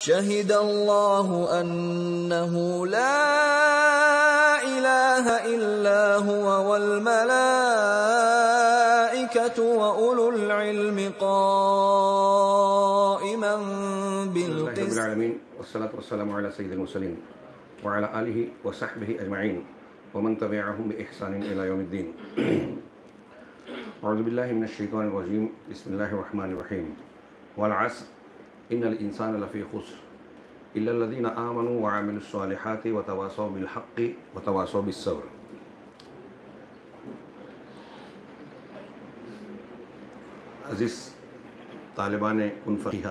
شهد الله أنه لا إله إلا هو والملائكة وأولو العلم قائما بالقسط. رب العالمين والصلاة والسلام على سيد المرسلين وعلى آله وصحبه أجمعين ومن تبعهم بإحسان إلى يوم الدين. أعوذ بالله من الشيطان الرجيم. بسم الله الرحمن الرحيم. والعصر إن الإنسان لفي خسر إلا الذين آمنوا وعملوا الصالحات وتواصوا بالحق وتواصوا بالصبر. عزیز طالبان کن فقیہ،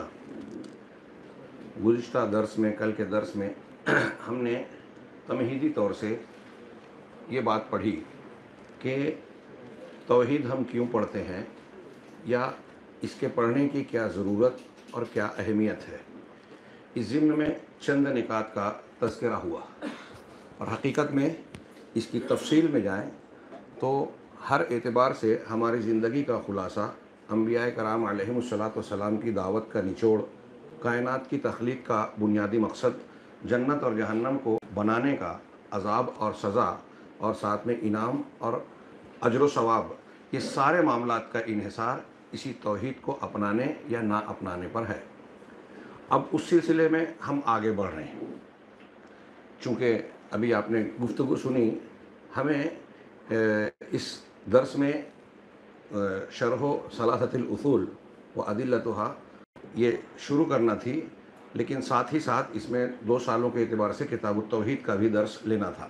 گزشتہ درس میں، کل کے درس میں ہم نے تمہیدی طور سے یہ بات پڑھی کہ توحید ہم کیوں پڑھتے ہیں، یا اس کے پڑھنے کی کیا ضرورت اور کیا اہمیت ہے. اس ضمن میں چند نکات کا تذکرہ ہوا، اور حقیقت میں اس کی تفصیل میں جائیں تو ہر اعتبار سے ہماری زندگی کا خلاصہ، انبیاء کرام علیہم الصلاۃ والسلام کی دعوت کا نچوڑ، کائنات کی تخلیق کا بنیادی مقصد، جنت اور جہنم کو بنانے کا، عذاب اور سزا، اور ساتھ میں انعام اور اجر و ثواب، یہ سارے معاملات کا انحصار اسی توحید کو اپنانے یا نہ اپنانے پر ہے. اب اس سلسلے میں ہم آگے بڑھ رہے ہیں. چونکہ ابھی آپ نے گفتگو سنی، ہمیں اس درس میں شرح ثلاثۃ الاصول و ادلتها یہ شروع کرنا تھی، لیکن ساتھ ہی ساتھ اس میں 2 سالوں کے اعتبار سے کتاب التوحید کا بھی درس لینا تھا.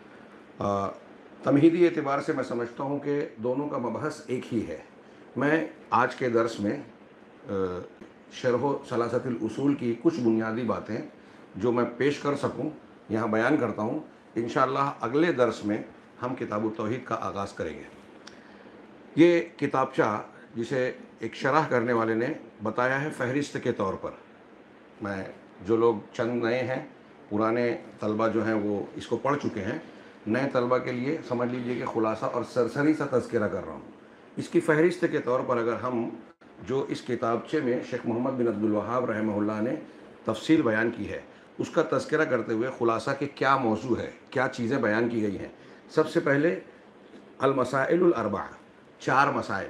تمہیدی اعتبار سے میں سمجھتا ہوں کہ دونوں کا مبحث ایک ہی ہے. میں آج کے درس میں شرح ثلاثۃ الاصول کی کچھ بنیادی باتیں جو میں پیش کر سکوں یہاں بیان کرتا ہوں. انشاءاللہ اگلے درس میں ہم کتاب التوحید کا آغاز کریں گے. یہ کتابچہ جسے ایک شرح کرنے والے نے بتایا ہے فہرست کے طور پر، میں جو لوگ چند نئے ہیں، پرانے طلبہ جو ہیں وہ اس کو پڑھ چکے ہیں، نئے طلبہ کے لیے سمجھ لیجئے کہ خلاصہ اور سرسری سا تذکرہ کر رہا ہوں. اس کی فہرست کے طور پر اگر ہم جو اس کتابچے میں شیخ محمد بن عبد الوہاب رحمہ اللہ نے تفصیل بیان کی ہے، اس کا تذکرہ کرتے ہوئے خلاصہ کہ کیا موضوع ہے، کیا چیزیں بیان کی گئی ہیں. سب سے پہلے المسائل الاربعہ، 4 مسائل.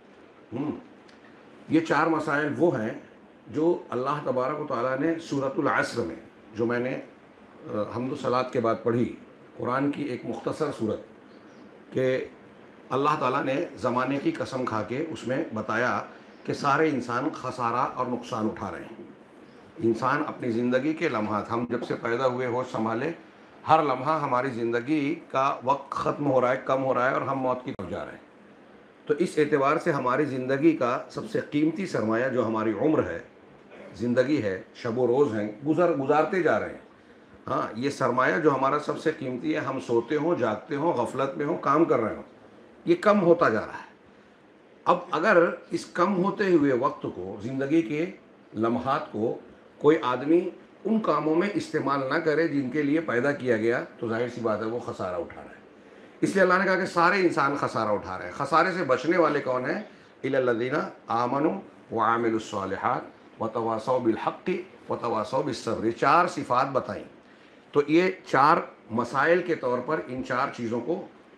یہ 4 مسائل وہ ہیں جو اللہ تبارک و تعالیٰ نے سورۃ العصر میں، جو میں نے حمد و صلوات کے بعد پڑھی، قرآن کی ایک مختصر صورت، کہ اللہ تعالیٰ نے زمانے کی قسم کھا کے اس میں بتایا کہ سارے انسان خسارہ اور نقصان اٹھا رہے ہیں. انسان اپنی زندگی کے لمحات، ہم جب سے پیدا ہوئے ہوش سنبھالے، ہر لمحہ ہماری زندگی کا وقت ختم ہو رہا ہے، کم ہو رہا ہے، اور ہم موت کی طرف جا رہے ہیں. تو اس اعتبار سے ہماری زندگی کا سب سے قیمتی سرمایہ جو ہماری عمر ہے، زندگی ہے، شب و روز ہیں، گزارتے جا رہے ہیں. ہاں، یہ سرمایہ جو ہمارا سب سے قیمتی ہے، ہم سوتے ہوں، جاگتے ہوں، غفلت میں ہوں، کام کر رہے ہوں، یہ کم ہوتا جا رہا ہے. اب اگر اس کم ہوتے ہوئے وقت کو، زندگی کے لمحات کو، کوئی آدمی ان کاموں میں استعمال نہ کرے جن کے لیے پیدا کیا گیا، تو ظاہر سی بات ہے وہ خسارہ اٹھا رہا ہے. اس لیے اللہ نے کہا کہ سارے انسان خسارہ اٹھا رہے ہیں. خسارے سے بچنے والے کون ہیں؟ الا الذین آمنوا وعملوا الصالحات وتواصوا بالحق وتواصوا بالصبر. 4 صفات بتائیں. تو یہ 4 مسائل کے طور پر ان 4 چیزوں کو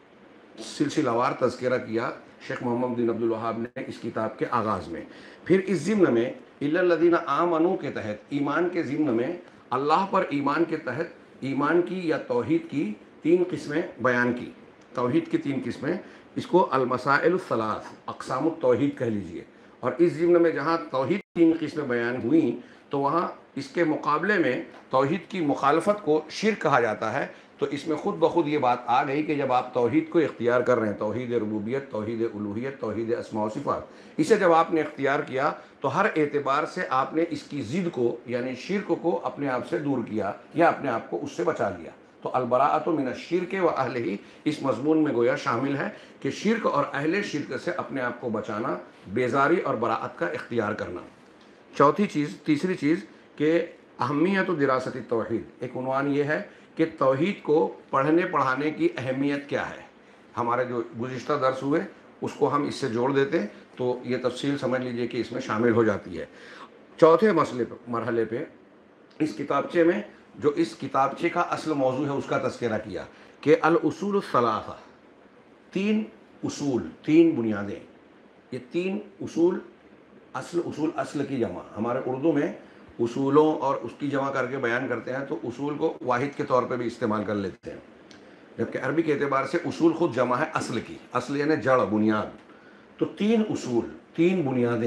سلسلہ وار تذکرہ کیا شیخ محمد بن عبد الوہاب نے اس کتاب کے آغاز میں. پھر اس ضمن میں الا الذین آمنوا کے تحت، ایمان کے ضمن میں اللہ پر ایمان کے تحت ایمان کی یا توحید کی 3 قسمیں بیان کی. توحید کی 3 قسمیں، اس کو المسائل الثلاث، اقسام التوحید کہہ لیجئے. اور اس ضمن میں جہاں توحید 3 قسمیں بیان ہوئیں، تو وہاں اس کے مقابلے میں توحید کی مخالفت کو شرک کہا جاتا ہے. تو اس میں خود بخود یہ بات آ گئی کہ جب آپ توحید کو اختیار کر رہے ہیں، توحید ربوبیت، توحید الوہیت، توحید اسماء و صفات، اسے جب آپ نے اختیار کیا تو ہر اعتبار سے آپ نے اس کی ضد کو، یعنی شرک کو اپنے آپ سے دور کیا، یا اپنے آپ کو اس سے بچا لیا. تو البراءۃ من الشرک و اہلہ اس مضمون میں گویا شامل ہے کہ شرک اور اہل شرک سے اپنے آپ کو بچانا، بیزاری اور براءت کا اختیار کرنا. تیسری چیز کہ اہمیت و دراست التوحید، ایک عنوان یہ ہے کہ توحید کو پڑھنے پڑھانے کی اہمیت کیا ہے. ہمارے جو گزشتہ درس ہوئے اس کو ہم اس سے جوڑ دیتے تو یہ تفصیل سمجھ لیجئے کہ اس میں شامل ہو جاتی ہے. چوتھے مرحلے پہ اس کتابچے میں جو اس کتابچے کا اصل موضوع ہے اس کا تذکرہ کیا کہ الاصول الثلاثہ، 3 اصول، 3 بنیادیں. یہ 3 اصول، اصل کی جمع ہمارے اردو میں اصولوں اور اس کی جمع کر کے بیان کرتے ہیں تو اصول کو واحد کے طور پہ بھی استعمال کر لیتے ہیں، جبکہ عربی کے اعتبار سے اصول خود جمع ہے اصل کی. اصل یعنی جڑ، بنیاد. تو 3 اصول، 3 بنیادیں.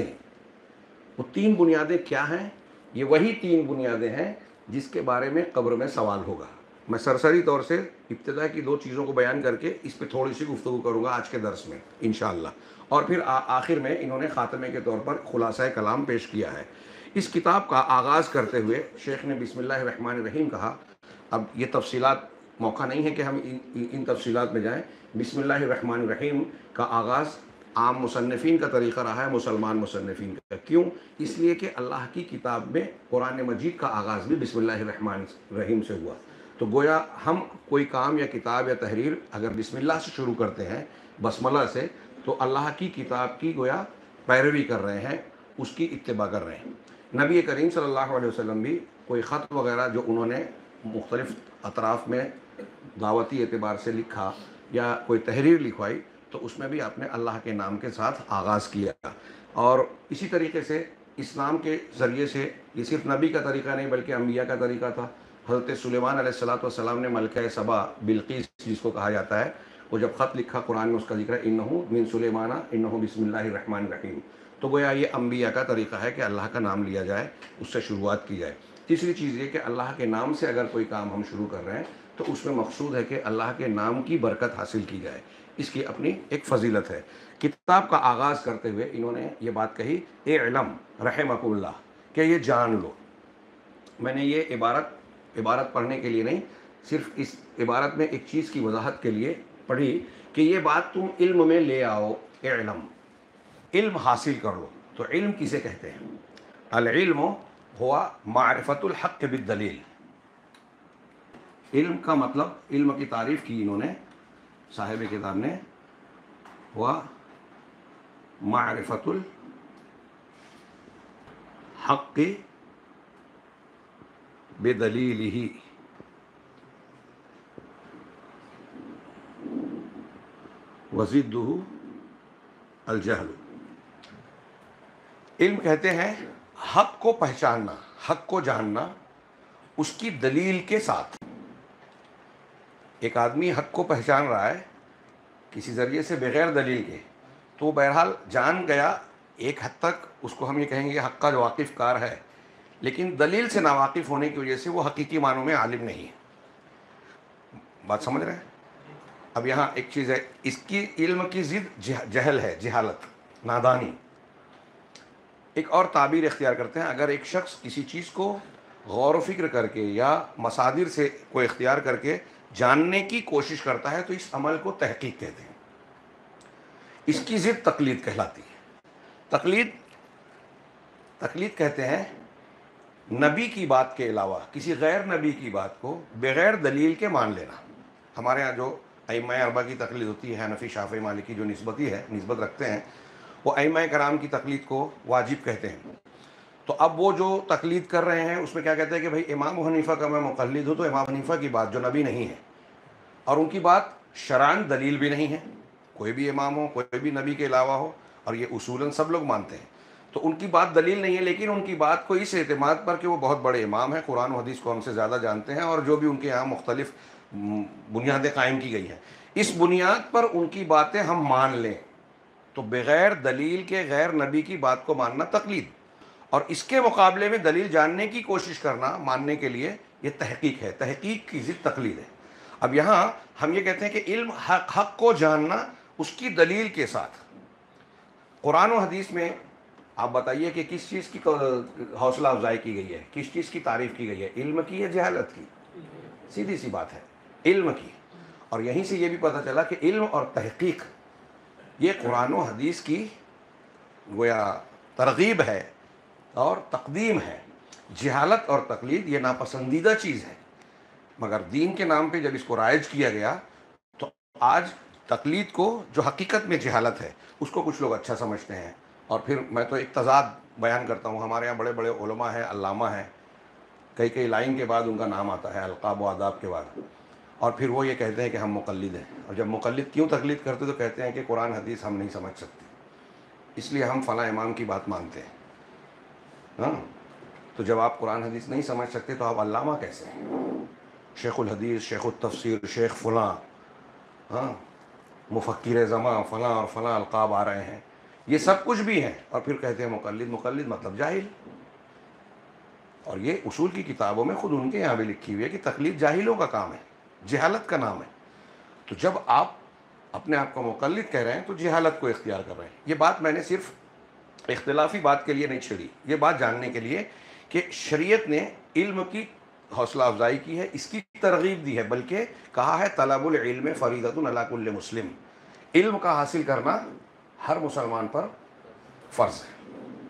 وہ 3 بنیادیں کیا ہیں؟ یہ وہی 3 بنیادیں ہیں جس کے بارے میں قبر میں سوال ہوگا. میں سرسری طور سے ابتدا کی 2 چیزوں کو بیان کر کے اس پہ تھوڑی سی گفتگو کروں گا آج کے درس میں انشاءاللہ، اور پھر آخر میں انہوں نے خاتمے کے طور پر خلاصہ کلام پیش کیا ہے. اس کتاب کا آغاز کرتے ہوئے شیخ نے بسم اللہ الرحمن الرحیم کہا. اب یہ تفصیلات، موقع نہیں ہے کہ ہم ان تفصیلات میں جائیں. بسم اللہ الرحمن الرحیم کا آغاز عام مصنفین کا طریقہ رہا ہے، مسلمان مصنفین کا. کیوں؟ اس لیے کہ اللہ کی کتاب میں قرآن مجید کا آغاز بھی بسم اللہ الرحمن الرحیم سے ہوا. تو گویا ہم کوئی کام یا کتاب یا تحریر اگر بسم اللہ سے شروع کرتے ہیں، بسملہ سے، تو اللہ کی کتاب کی گویا پیروی کر رہے ہیں، اس کی اتباع کر رہے ہیں. نبی کریم صلی اللہ علیہ وسلم بھی کوئی خط وغیرہ جو انہوں نے مختلف اطراف میں دعوتی اعتبار سے لکھا یا کوئی تحریر لکھوائی تو اس میں بھی آپ نے اللہ کے نام کے ساتھ آغاز کیا. اور اسی طریقے سے اسلام کے ذریعے سے یہ صرف نبی کا طریقہ نہیں بلکہ انبیاء کا طریقہ تھا. حضرت سلیمان علیہ السلام نے ملکہ سبا بلقیس جس کو کہا جاتا ہے، وہ جب خط لکھا قرآن میں اس کا ذکر ہے انہو من سلیمان انہو بسم اللہ الرحمن الرحیم. تو گویا یہ انبیاء کا طریقہ ہے کہ اللہ کا نام لیا جائے، اس سے شروعات کی جائے. تیسری چیز یہ کہ اللہ کے نام سے اگر کوئی کام ہم شروع کر رہے ہیں تو اس میں مقصود ہے کہ اللہ کے نام کی برکت حاصل کی جائے. اس کی اپنی ایک فضیلت ہے. کتاب کا آغاز کرتے ہوئے انہوں نے یہ بات کہی، اعلم رحمک اللہ، کہ یہ جان لو. میں نے یہ عبارت پڑھنے کے لیے نہیں، صرف اس عبارت میں ایک چیز کی وضاحت کے لیے پڑھی کہ یہ بات تم علم میں لے آؤ. اعلم، علم حاصل کر لو. تو علم کسے کہتے ہیں؟ العلم ہوا معرفت الحق بالدلیل. علم کا مطلب، علم کی تعریف کی انہوں نے صاحب کتاب نے، ہوا معرفت الحق بدلیلہ وضدہ الجہل. علم کہتے ہیں حق کو پہچاننا، حق کو جاننا اس کی دلیل کے ساتھ. ایک آدمی حق کو پہچان رہا ہے کسی ذریعے سے بغیر دلیل کے، تو وہ بہرحال جان گیا ایک حد تک، اس کو ہم یہ کہیں گے حق کا جو واقف کار ہے، لیکن دلیل سے ناواقف ہونے کی وجہ سے وہ حقیقی معنوں میں عالم نہیں ہے. بات سمجھ رہے ہیں؟ اب یہاں ایک چیز ہے، اس کی علم کی ضد جہل ہے، جہالت، نادانی. ایک اور تعبیر اختیار کرتے ہیں، اگر ایک شخص کسی چیز کو غور و فکر کر کے یا مصادر سے کو اختیار کر کے جاننے کی کوشش کرتا ہے تو اس عمل کو تحقیق کہتے ہیں. اس کی ضد تقلید کہلاتی ہے. تقلید کہتے ہیں نبی کی بات کے علاوہ کسی غیر نبی کی بات کو بغیر دلیل کے مان لینا. ہمارے ہاں جو ائمہ اربعہ کی تقلید ہوتی ہے، حنفی، شافعی، مالکی، جو نسبت رکھتے ہیں، وہ ائمہ کرام کی تقلید کو واجب کہتے ہیں. تو اب وہ جو تقلید کر رہے ہیں اس میں کیا کہتے ہیں کہ بھائی امام حنیفہ کا میں مقلد ہوں تو امام حنیفہ کی بات جو نبی نہیں ہے اور ان کی بات شرعاً دلیل بھی نہیں ہے، کوئی بھی امام ہو، کوئی بھی نبی کے علاوہ ہو، اور یہ اصولاً سب لوگ مانتے ہیں، تو ان کی بات دلیل نہیں ہے، لیکن ان کی بات کو اس اعتماد پر کہ وہ بہت بڑے امام ہیں، قرآن و حدیث کو ہم سے زیادہ جانتے ہیں، اور جو بھی ان کے یہاں مختلف بنیادیں قائم کی گئی ہیں، اس بنیاد پر ان کی باتیں ہم مان لیں. تو بغیر دلیل کے غیر نبی کی بات کو ماننا تقلید، اور اس کے مقابلے میں دلیل جاننے کی کوشش کرنا ماننے کے لیے یہ تحقیق ہے. تحقیق کی ضد تقلید ہے. اب یہاں ہم یہ کہتے ہیں کہ علم حق کو جاننا اس کی دلیل کے ساتھ. قرآن و حدیث میں آپ بتائیے کہ کس چیز کی حوصلہ افزائی کی گئی ہے، کس چیز کی تعریف کی گئی ہے؟ علم کی یا جہالت کی؟ سیدھی سی بات ہے، علم کی. اور یہیں سے یہ بھی پتہ چلا کہ علم اور تحقیق یہ قرآن و حدیث کی گویا ترغیب ہے اور تقدیم ہے. جہالت اور تقلید یہ ناپسندیدہ چیز ہے، مگر دین کے نام پہ جب اس کو رائج کیا گیا تو آج تقلید کو جو حقیقت میں جہالت ہے اس کو کچھ لوگ اچھا سمجھتے ہیں. اور پھر میں تو ایک تضاد بیان کرتا ہوں، ہمارے یہاں بڑے بڑے علماء ہیں، علامہ ہیں، کئی لائن کے بعد ان کا نام آتا ہے، القاب و آداب کے بعد، اور پھر وہ یہ کہتے ہیں کہ ہم مقلد ہیں. اور جب مقلد کیوں تقلید کرتے تو کہتے ہیں کہ قرآن حدیث ہم نہیں سمجھ سکتے، اس لیے ہم فلاں امام کی بات مانتے ہیں. ہاں، تو جب آپ قرآن حدیث نہیں سمجھ سکتے تو آپ علامہ کیسے ہیں؟ شیخ الحدیث، شیخ التفسیر، شیخ فلاں، ہاں، مفکر زماں، فلاں اور فلاں القاب آ رہے ہیں، یہ سب کچھ بھی ہیں، اور پھر کہتے ہیں مقلد. مقلد مطلب جاہل. اور یہ اصول کی کتابوں میں خود ان کے یہاں بھی لکھی ہوئی ہے کہ تقلید جاہلوں کا کام ہے، جہالت کا نام ہے. تو جب آپ اپنے آپ کو مقلد کہہ رہے ہیں تو جہالت کو اختیار کر رہے ہیں. یہ بات میں نے صرف اختلافی بات کے لیے نہیں چھیڑی، یہ بات جاننے کے لیے کہ شریعت نے علم کی حوصلہ افزائی کی ہے، اس کی ترغیب دی ہے، بلکہ کہا ہے طلب العلم فریضۃ علی کل مسلم. علم کا حاصل کرنا ہر مسلمان پر فرض ہے،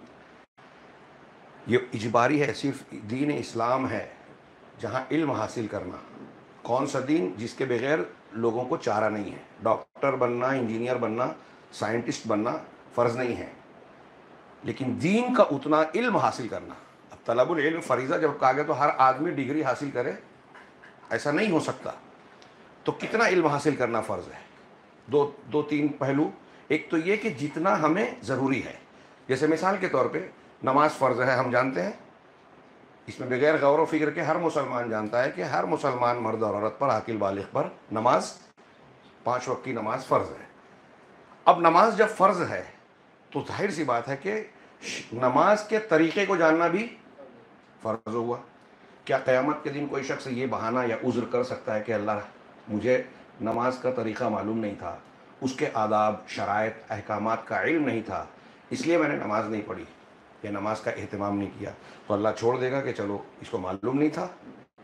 یہ اجباری ہے. صرف دین اسلام ہے جہاں علم حاصل کرنا. کون سا دین جس کے بغیر لوگوں کو چارہ نہیں ہے. ڈاکٹر بننا، انجینئر بننا، سائنٹسٹ بننا فرض نہیں ہے، لیکن دین کا اتنا علم حاصل کرنا. اب طلب العلم فریضہ جب کہا گیا تو ہر آدمی ڈگری حاصل کرے ایسا نہیں ہو سکتا. تو کتنا علم حاصل کرنا فرض ہے؟ دو تین پہلو. ایک تو یہ کہ جتنا ہمیں ضروری ہے، جیسے مثال کے طور پہ نماز فرض ہے، ہم جانتے ہیں. اس میں بغیر غور و فکر کے ہر مسلمان جانتا ہے کہ ہر مسلمان مرد اور عورت پر، عاقل بالغ پر نماز، 5 وقت کی نماز فرض ہے. اب نماز جب فرض ہے تو ظاہر سی بات ہے کہ نماز کے طریقے کو جاننا بھی فرض ہوا. کیا قیامت کے دن کوئی شخص یہ بہانہ یا عذر کر سکتا ہے کہ اللہ مجھے نماز کا طریقہ معلوم نہیں تھا، اس کے آداب، شرائط، احکامات کا علم نہیں تھا، اس لیے میں نے نماز نہیں پڑھی یا نماز کا اہتمام نہیں کیا؟ تو اللہ چھوڑ دے گا کہ چلو اس کو معلوم نہیں تھا،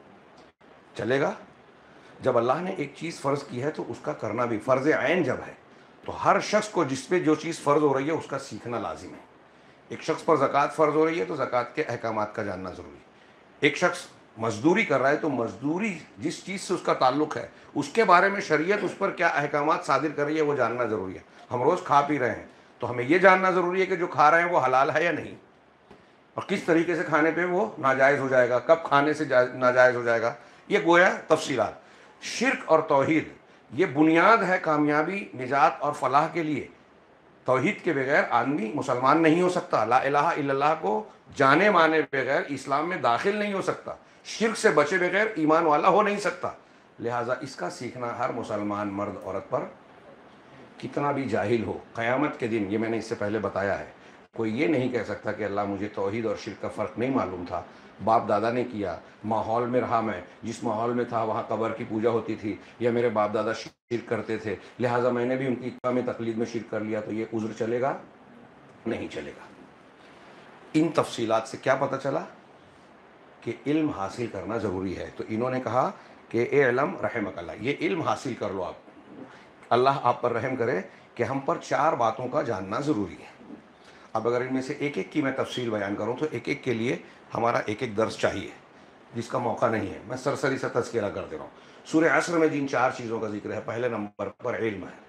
چلے گا؟ جب اللہ نے ایک چیز فرض کی ہے تو اس کا کرنا بھی فرض عین جب ہے، تو ہر شخص کو جس پہ جو چیز فرض ہو رہی ہے اس کا سیکھنا لازم ہے. ایک شخص پر زکوٰۃ فرض ہو رہی ہے تو زکوٰۃ کے احکامات کا جاننا ضروری ہے. ایک شخص مزدوری کر رہا ہے تو مزدوری جس چیز سے اس کا تعلق ہے اس کے بارے میں شریعت اس پر کیا احکامات صادر کر رہی ہے وہ جاننا ضروری ہے. ہم روز کھا پی رہے ہیں تو ہمیں یہ جاننا ضروری ہے کہ جو کھا رہے ہیں وہ حلال ہے یا نہیں، اور کس طریقے سے کھانے پہ وہ ناجائز ہو جائے گا، کب کھانے سے ناجائز ہو جائے گا. یہ گویا تفصیلات. شرک اور توحید یہ بنیاد ہے کامیابی، نجات اور فلاح کے لیے. توحید کے بغیر آدمی مسلمان نہیں ہو سکتا. لا الہ الا اللہ کو جانے مانے بغیر اسلام میں داخل نہیں ہو سکتا. شرک سے بچے بغیر ایمان والا ہو نہیں سکتا. لہٰذا اس کا سیکھنا ہر مسلمان مرد عورت پر، کتنا بھی جاہل ہو. قیامت کے دن، یہ میں نے اس سے پہلے بتایا ہے، کوئی یہ نہیں کہہ سکتا کہ اللہ مجھے توحید اور شرک کا فرق نہیں معلوم تھا، باپ دادا نے کیا، ماحول میں رہا، میں جس ماحول میں تھا وہاں قبر کی پوجا ہوتی تھی یا میرے باپ دادا شرک کرتے تھے لہٰذا میں نے بھی ان کی اتباع میں تقلید میں شرک کر لیا، تو یہ عذر چلے گا؟ نہیں چلے گا. ان تفصیلات سے کیا پتہ چلا کہ علم حاصل کرنا ضروری ہے. تو انہوں نے کہا کہ اے علم رحمک اللہ، یہ علم حاصل کر لو آپ، اللہ آپ پر رحم کرے کہ ہم پر 4 باتوں کا جاننا ضروری ہے. اب اگر ان میں سے ایک ایک کی میں تفصیل بیان کروں تو ایک ایک کے لیے ہمارا ایک درس چاہیے، جس کا موقع نہیں ہے. میں سرسری سا تذکرہ کر دے رہا ہوں. سورہ عصر میں جن 4 چیزوں کا ذکر ہے، پہلے نمبر پر علم ہے.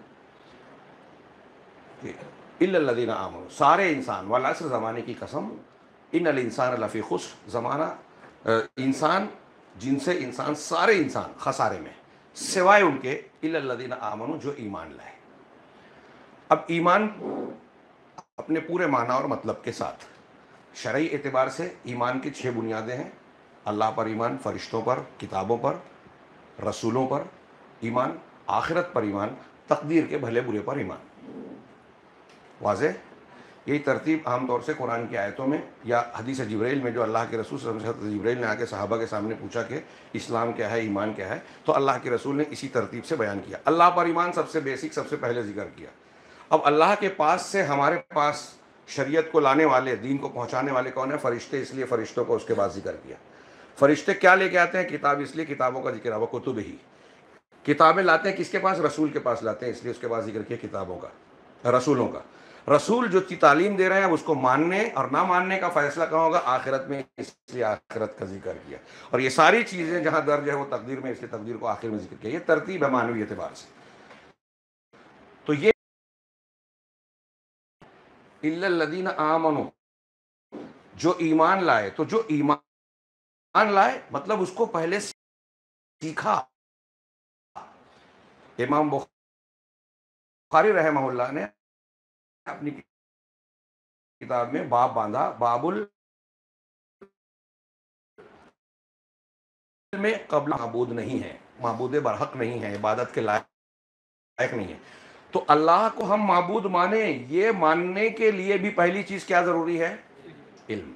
الا الذین آمنوا، سارے انسان، والعصر زمانے کی قسم، ان الانسان لفی خسر، زمانہ انسان، جن سے انسان، سارے انسان خسارے میں، سوائے ان کے الا الذین آمنوا، جو ایمان لائے. اب ایمان اپنے پورے معنی اور مطلب کے ساتھ شرعی اعتبار سے ایمان کی 6 بنیادیں ہیں. اللہ پر ایمان، فرشتوں پر، کتابوں پر، رسولوں پر ایمان، آخرت پر ایمان، تقدیر کے بھلے برے پر ایمان. واضح؟ یہی ترتیب عام طور سے قرآن کی آیتوں میں یا حدیث جبرائیل میں، جو اللہ کے رسول صلی اللہ علیہ وسلم، جبرائیل نے آ کے صحابہ کے سامنے پوچھا کہ اسلام کیا ہے، ایمان کیا ہے، تو اللہ کے رسول نے اسی ترتیب سے بیان کیا. اللہ پر ایمان سب سے بیسک، سب سے پہلے ذکر کیا. اب اللہ کے پاس سے ہمارے پاس شریعت کو لانے والے، دین کو پہنچانے والے کون ہیں؟ فرشتے. اس لیے فرشتوں کو اس کے بعد ذکر کیا. فرشتے کیا لے کے آتے ہیں؟ کتاب. اس لیے کتابوں کا ذکر ہے، وہ کتب ہی. کتابیں لاتے ہیں کس کے پاس؟ رسول کے پاس لاتے ہیں، اس لیے اس کے بعد ذکر کیا کتابوں کا، رسولوں کا. رسول جو تعلیم دے رہے ہیں اس کو ماننے اور نہ ماننے کا فیصلہ کہاں ہوگا؟ آخرت میں، اس لیے آخرت کا ذکر کیا. اور یہ ساری چیزیں جہاں درج ہے وہ تقدیر میں، اس لیے تقدیر کو آخر میں ذکر کیا. یہ ترتیب ہے معنوی اعتبار سے. تو یہ الا الذین آمنوا، جو ایمان لائے. تو جو ایمان لائے مطلب اس کو پہلے سیکھا. امام بخاری رحمہ اللہ نے اپنی کتاب میں باب باندھا، باب میں قبل معبود نہیں ہے، معبود برحق نہیں ہے، عبادت کے لائق نہیں ہے. تو اللہ کو ہم معبود مانیں، یہ ماننے کے لیے بھی پہلی چیز کیا ضروری ہے؟ علم.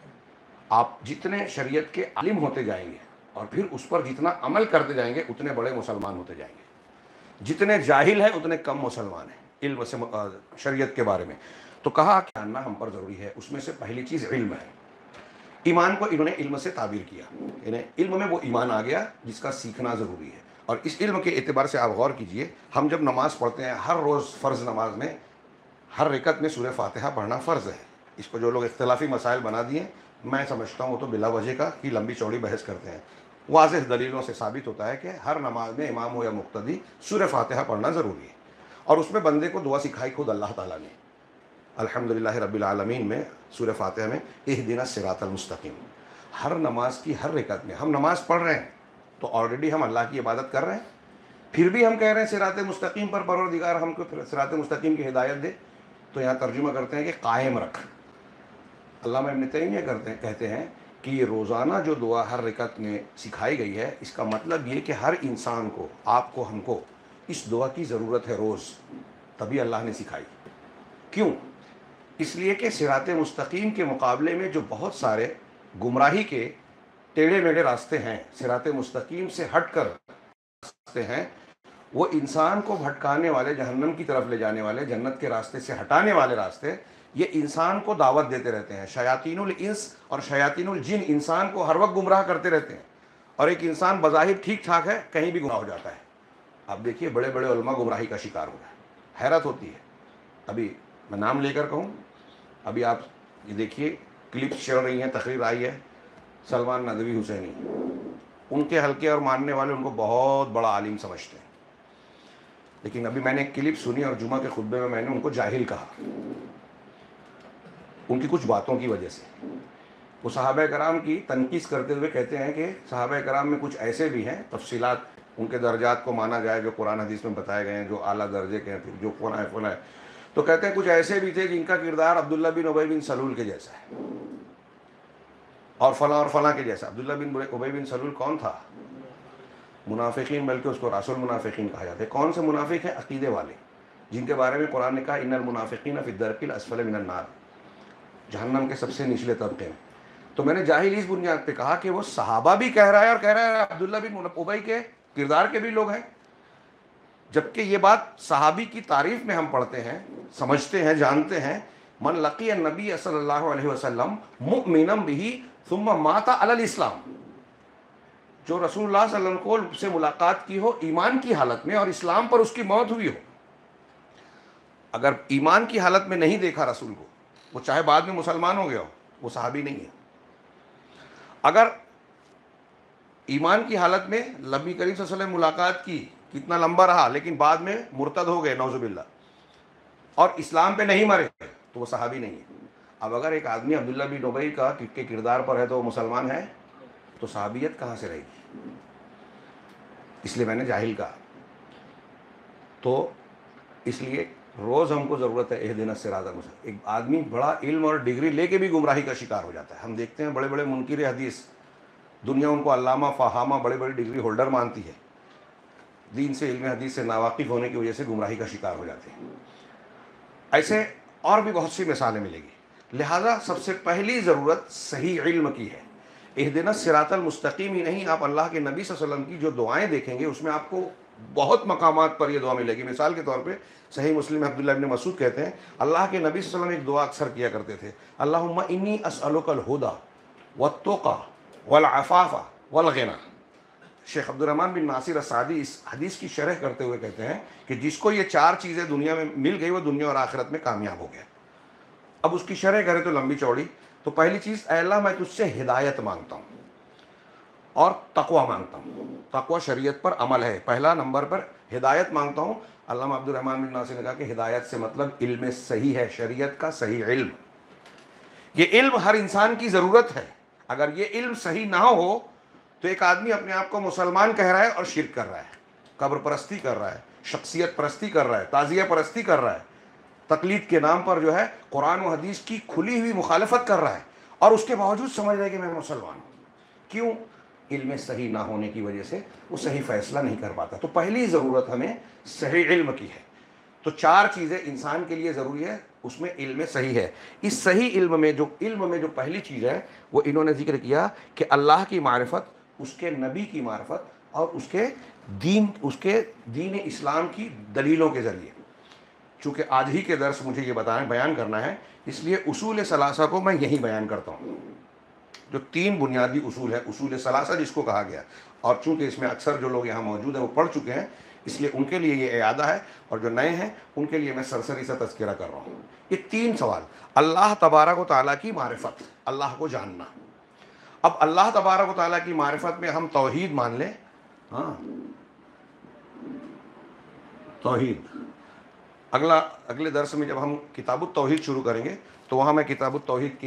آپ جتنے شریعت کے عالم ہوتے جائیں گے اور پھر اس پر جتنا عمل کرتے جائیں گے اتنے بڑے مسلمان ہوتے جائیں گے. جتنے جاہل ہیں اتنے کم مسلمان ہیں علم سے شریعت کے بارے میں. تو کہا کہ جاننا ہم پر ضروری ہے، اس میں سے پہلی چیز علم ہے. ایمان کو انہوں نے علم سے تعبیر کیا، یعنی علم میں وہ ایمان آ گیا جس کا سیکھنا ضروری ہے. اور اس علم کے اعتبار سے آپ غور کیجئے، ہم جب نماز پڑھتے ہیں ہر روز فرض نماز میں ہر رکعت میں سورہ فاتحہ پڑھنا فرض ہے. اس کو جو لوگ اختلافی مسائل بنا دیے، میں سمجھتا ہوں وہ تو بلا وجہ کا کی لمبی چوڑی بحث کرتے ہیں. واضح دلیلوں سے ثابت ہوتا ہے کہ ہر نماز میں امام ہو یا مقتدی سورہ فاتحہ پڑھنا ضروری ہے. اور اس میں بندے کو دعا سکھائی خود اللہ تعالیٰ نے. الحمدللہ رب العالمین میں سورہ فاتحہ میں اہدنا الصراط المستقیم. ہر نماز کی ہر رکعت میں ہم نماز پڑھ رہے ہیں تو آلریڈی ہم اللہ کی عبادت کر رہے ہیں، پھر بھی ہم کہہ رہے ہیں صراط مستقیم پر پروردگار ہم کو صراط مستقیم کی ہدایت دے. تو یہاں ترجمہ کرتے ہیں کہ قائم رکھ. علامہ ابن تیمیہ کہتے ہیں کہ یہ روزانہ جو دعا ہر رکعت میں سکھائی گئی ہے، اس کا مطلب یہ کہ ہر انسان کو، آپ کو، ہم کو اس دعا کی ضرورت ہے روز. تبھی اللہ نے سکھائی. کیوں؟ اس لیے کہ صراط مستقیم کے مقابلے میں جو بہت سارے گمراہی کے ٹیڑھے میڑھے راستے ہیں، صراط مستقیم سے ہٹ کر راستے ہیں، وہ انسان کو بھٹکانے والے، جہنم کی طرف لے جانے والے، جنت کے راستے سے ہٹانے والے راستے، یہ انسان کو دعوت دیتے رہتے ہیں. شیاطین الانس اور شیاطین الجن انسان کو ہر وقت گمراہ کرتے رہتے ہیں. اور ایک انسان بظاہر ٹھیک ٹھاک ہے، کہیں بھی گمراہ ہو جاتا ہے. آپ دیکھیے بڑے بڑے علماء گمراہی کا شکار ہو گئے، حیرت ہوتی ہے. ابھی میں نام لے کر کہوں، ابھی آپ یہ دیکھیے کلپس چل رہی ہیں، تقریر آئی ہے سلمان ندوی حسینی. ان کے حلقے اور ماننے والے ان کو بہت بڑا عالم سمجھتے ہیں، لیکن ابھی میں نے ایک کلپ سنی اور جمعہ کے خطبے میں نے ان کو جاہل کہا ان کی کچھ باتوں کی وجہ سے. وہ صحابہ کرام کی تنقید کرتے ہوئے کہتے ہیں کہ صحابہ کرام میں کچھ ایسے بھی ہیں، تفصیلات ان کے درجات کو مانا جائے جو قرآن حدیث میں بتائے گئے ہیں، جو اعلیٰ درجے کے ہیں، پھر جو فلاں ہے. تو کہتے ہیں کچھ ایسے بھی تھے جن کا کردار عبداللہ بن ابی بن سلول کے جیسا ہے، اور فلاں کے جیسا. عبداللہ بن ابی بن سلول کون تھا؟ منافقین، بلکہ اس کو راس المنافقین کہا جاتا ہے. کون سے منافق ہیں؟ عقیدے والے، جن کے بارے میں قرآن نے کہا ان المنافقین فی الدرک الاسفل من النار، جہنم کے سب سے نچلے طبقے میں. تو میں نے جاہل اس بنیاد پہ کہا کہ وہ صحابہ بھی کہہ رہا ہے اور کہہ رہا ہے عبداللہ بن ابی کے کردار کے بھی لوگ ہیں، جبکہ یہ بات صحابی کی تعریف میں ہم پڑھتے ہیں، سمجھتے ہیں، جانتے ہیں. من لقی النبی صلی اللہ علیہ وسلم مؤمنا بہ ثم مات علی الاسلام، جو رسول اللہ صلی اللہ علیہ وسلم سے ملاقات کی ہو ایمان کی حالت میں اور اسلام پر اس کی موت ہوئی ہو. اگر ایمان کی حالت میں نہیں دیکھا رسول کو، وہ چاہے بعد میں مسلمان ہو گیا ہو، وہ صحابی نہیں ہے. اگر ایمان کی حالت میں نبی کریم صلی اللہ علیہ وسلم ملاقات کی، کتنا لمبا رہا، لیکن بعد میں مرتد ہو گئے نعوذ باللہ، اور اسلام پہ نہیں مرے، تو وہ صحابی نہیں ہے. اب اگر ایک آدمی عبداللہ بن ابی کا کے کردار پر ہے تو وہ مسلمان ہے، تو صحابیت کہاں سے رہے گی؟ اس لیے میں نے جاہل کہا. تو اس لیے روز ہم کو ضرورت ہے اہدنا الصراط المستقیم. ایک آدمی بڑا علم اور ڈگری لے کے بھی گمراہی کا شکار ہو جاتا ہے. ہم دیکھتے ہیں بڑے بڑے منکر حدیث، دنیا ان کو علامہ فہامہ بڑے بڑی ڈگری ہولڈر مانتی ہے، دین سے، علم حدیث سے ناواقف ہونے کی وجہ سے گمراہی کا شکار ہو جاتے ہیں. ایسے اور بھی بہت سی مثالیں ملے گی. لہٰذا سب سے پہلی ضرورت صحیح علم کی ہے. اہدنا الصراط المستقیم ہی نہیں، آپ اللہ کے نبی صلی اللہ علیہ وسلم کی جو دعائیں دیکھیں گے اس میں آپ کو بہت مقامات پر یہ دعا ملے گی. مثال کے طور پہ صحیح مسلم میں عبداللہ بن مسعود کہتے ہیں اللہ کے نبی صلی اللہ علیہ وسلم ایک دعا اکثر کیا کرتے تھے، اللہم انی اسألک الہدی والتقی والعفاف والغنی. شیخ عبد الرحمن بن ناصر السعدی اس حدیث کی شرح کرتے ہوئے کہتے ہیں کہ جس کو یہ چار چیزیں دنیا میں مل گئی وہ دنیا اور آخرت میں کامیاب ہو گیا. اب اس کی شرح کرے تو لمبی چوڑی. تو پہلی چیز، اے اللہ میں تجھ سے ہدایت مانگتا ہوں اور تقوی مانگتا ہوں. تقوی شریعت پر عمل ہے. پہلا نمبر پر ہدایت مانگتا ہوں. علامہ عبد الرحمن بن ناصر نے کہا کہ ہدایت سے مطلب علم صحیح ہے، شریعت کا صحیح علم. یہ علم ہر انسان کی ضرورت ہے. اگر یہ علم صحیح نہ ہو تو ایک آدمی اپنے آپ کو مسلمان کہہ رہا ہے اور شرک کر رہا ہے، قبر پرستی کر رہا ہے، شخصیت پرستی کر رہا ہے، تعزیہ پرستی کر رہا ہے، تقلید کے نام پر جو ہے قرآن و حدیث کی کھلی ہوئی مخالفت کر رہا ہے، اور اس کے باوجود سمجھ رہا ہے کہ میں مسلمان ہوں۔ کیوں؟ علم صحیح نہ ہونے کی وجہ سے وہ صحیح فیصلہ نہیں کر پاتا۔ تو پہلی ضرورت ہمیں صحیح علم کی ہے۔ تو 4 چیزیں انسان کے لیے ضروری ہے، اس میں علم صحیح ہے۔ اس صحیح علم میں جو پہلی چیز ہے وہ انہوں نے ذکر کیا کہ اللہ کی معرفت، اس کے نبی کی معرفت، اور اس کے دین اسلام کی دلیلوں کے ذریعے۔ چونکہ آج ہی کے درس مجھے یہ بیان کرنا ہے، اس لیے اصول ثلاثہ کو میں یہی بیان کرتا ہوں، جو 3 بنیادی اصول ہے، اصول ثلاثہ جس کو کہا گیا۔ اور چونکہ اس میں اکثر جو لوگ یہاں موجود ہیں وہ پڑھ چکے ہیں، اس لیے ان کے لیے یہ اعادہ ہے، اور جو نئے ہیں ان کے لیے میں سرسری سے تذکرہ کر رہا ہوں۔ یہ 3 سوال: اللہ تبارک و تعالیٰ کی معرفت، اللہ کو جاننا۔ اب اللہ تبارک و تعالیٰ کی معرفت میں ہم توحید مان لیں، ہاں توحید۔ اگلے درس میں جب ہم کتاب التوحید شروع کریں گے تو وہاں میں کتاب التوحید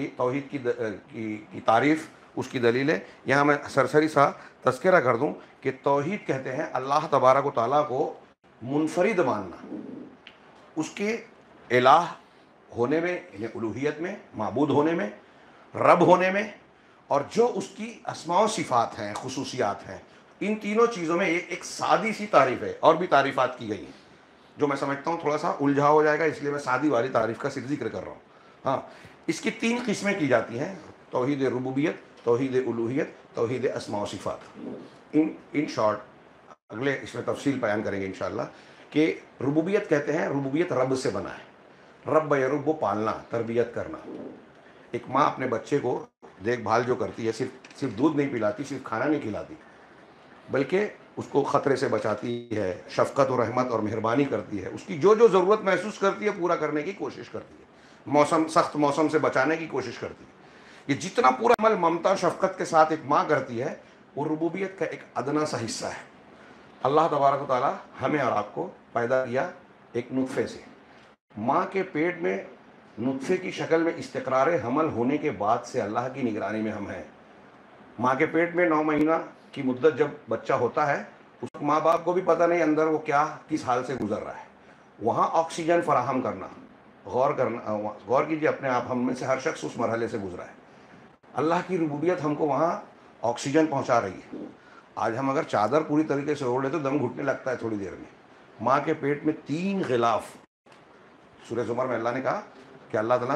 کی تعریف، اس کی دلیلیں یہاں میں سرسری سا تذکرہ کر دوں کہ توحید کہتے ہیں اللہ تبارک و تعالیٰ کو منفرد ماننا، اس کے الہ ہونے میں، یعنی الوہیت میں، معبود ہونے میں، رب ہونے میں، اور جو اس کی اسماء و صفات ہیں، خصوصیات ہیں، ان تینوں چیزوں میں ایک سادی سی تعریف ہے، اور بھی تعریفات کی گئی ہیں جو میں سمجھتا ہوں تھوڑا سا الجھا ہو جائے گا، اس لیے میں سادی والی تعریف کا صرف ذکر کر رہا ہوں۔ ہاں، اس کی 3 قسمیں کی جاتی ہیں: توحید ربوبیت، توحید الوہیت، توحید اسماء و صفات۔ ان شارٹ اگلے اس میں تفصیل بیان کریں گے انشاءاللہ کہ ربوبیت کہتے ہیں، ربوبیت رب سے بنا ہے، رب یرب و پالنا، تربیت کرنا۔ ایک ماں اپنے بچے کو دیکھ بھال جو کرتی ہے، صرف دودھ نہیں پلاتی، صرف کھانا نہیں کھلاتی، بلکہ اس کو خطرے سے بچاتی ہے، شفقت و رحمت اور مہربانی کرتی ہے، اس کی جو ضرورت محسوس کرتی ہے پورا کرنے کی کوشش کرتی ہے، سخت موسم سے بچانے کی کوشش کرتی ہے۔ یہ جتنا پورا عمل ممتا شفقت کے ساتھ ایک ماں کرتی ہے، وہ ربوبیت کا ایک ادنا سا حصہ ہے۔ اللہ تبارک و تعالیٰ ہمیں اور آپ کو پیدا کیا ایک نطفے سے۔ ماں کے پیٹ میں نطفے کی شکل میں استقرار حمل ہونے کے بعد سے اللہ کی نگرانی میں ہم ہیں۔ ماں کے پیٹ میں 9 مہینہ کی مدت جب بچہ ہوتا ہے، اس ماں باپ کو بھی پتہ نہیں اندر وہ کس حال سے گزر رہا ہے۔ وہاں آکسیجن فراہم کرنا، غور کیجیے اپنے آپ، ہم میں سے ہر شخص اس مرحلے سے گزرا ہے۔ اللہ کی ربوبیت ہم کو وہاں آکسیجن پہنچا رہی ہے۔ آج ہم اگر چادر پوری طریقے سے اوڑھ لیں تو دم گھٹنے لگتا ہے تھوڑی دیر میں۔ ماں کے پیٹ میں 3 غلاف، سورہ زمر میں اللہ نے کہا کہ اللہ تعالیٰ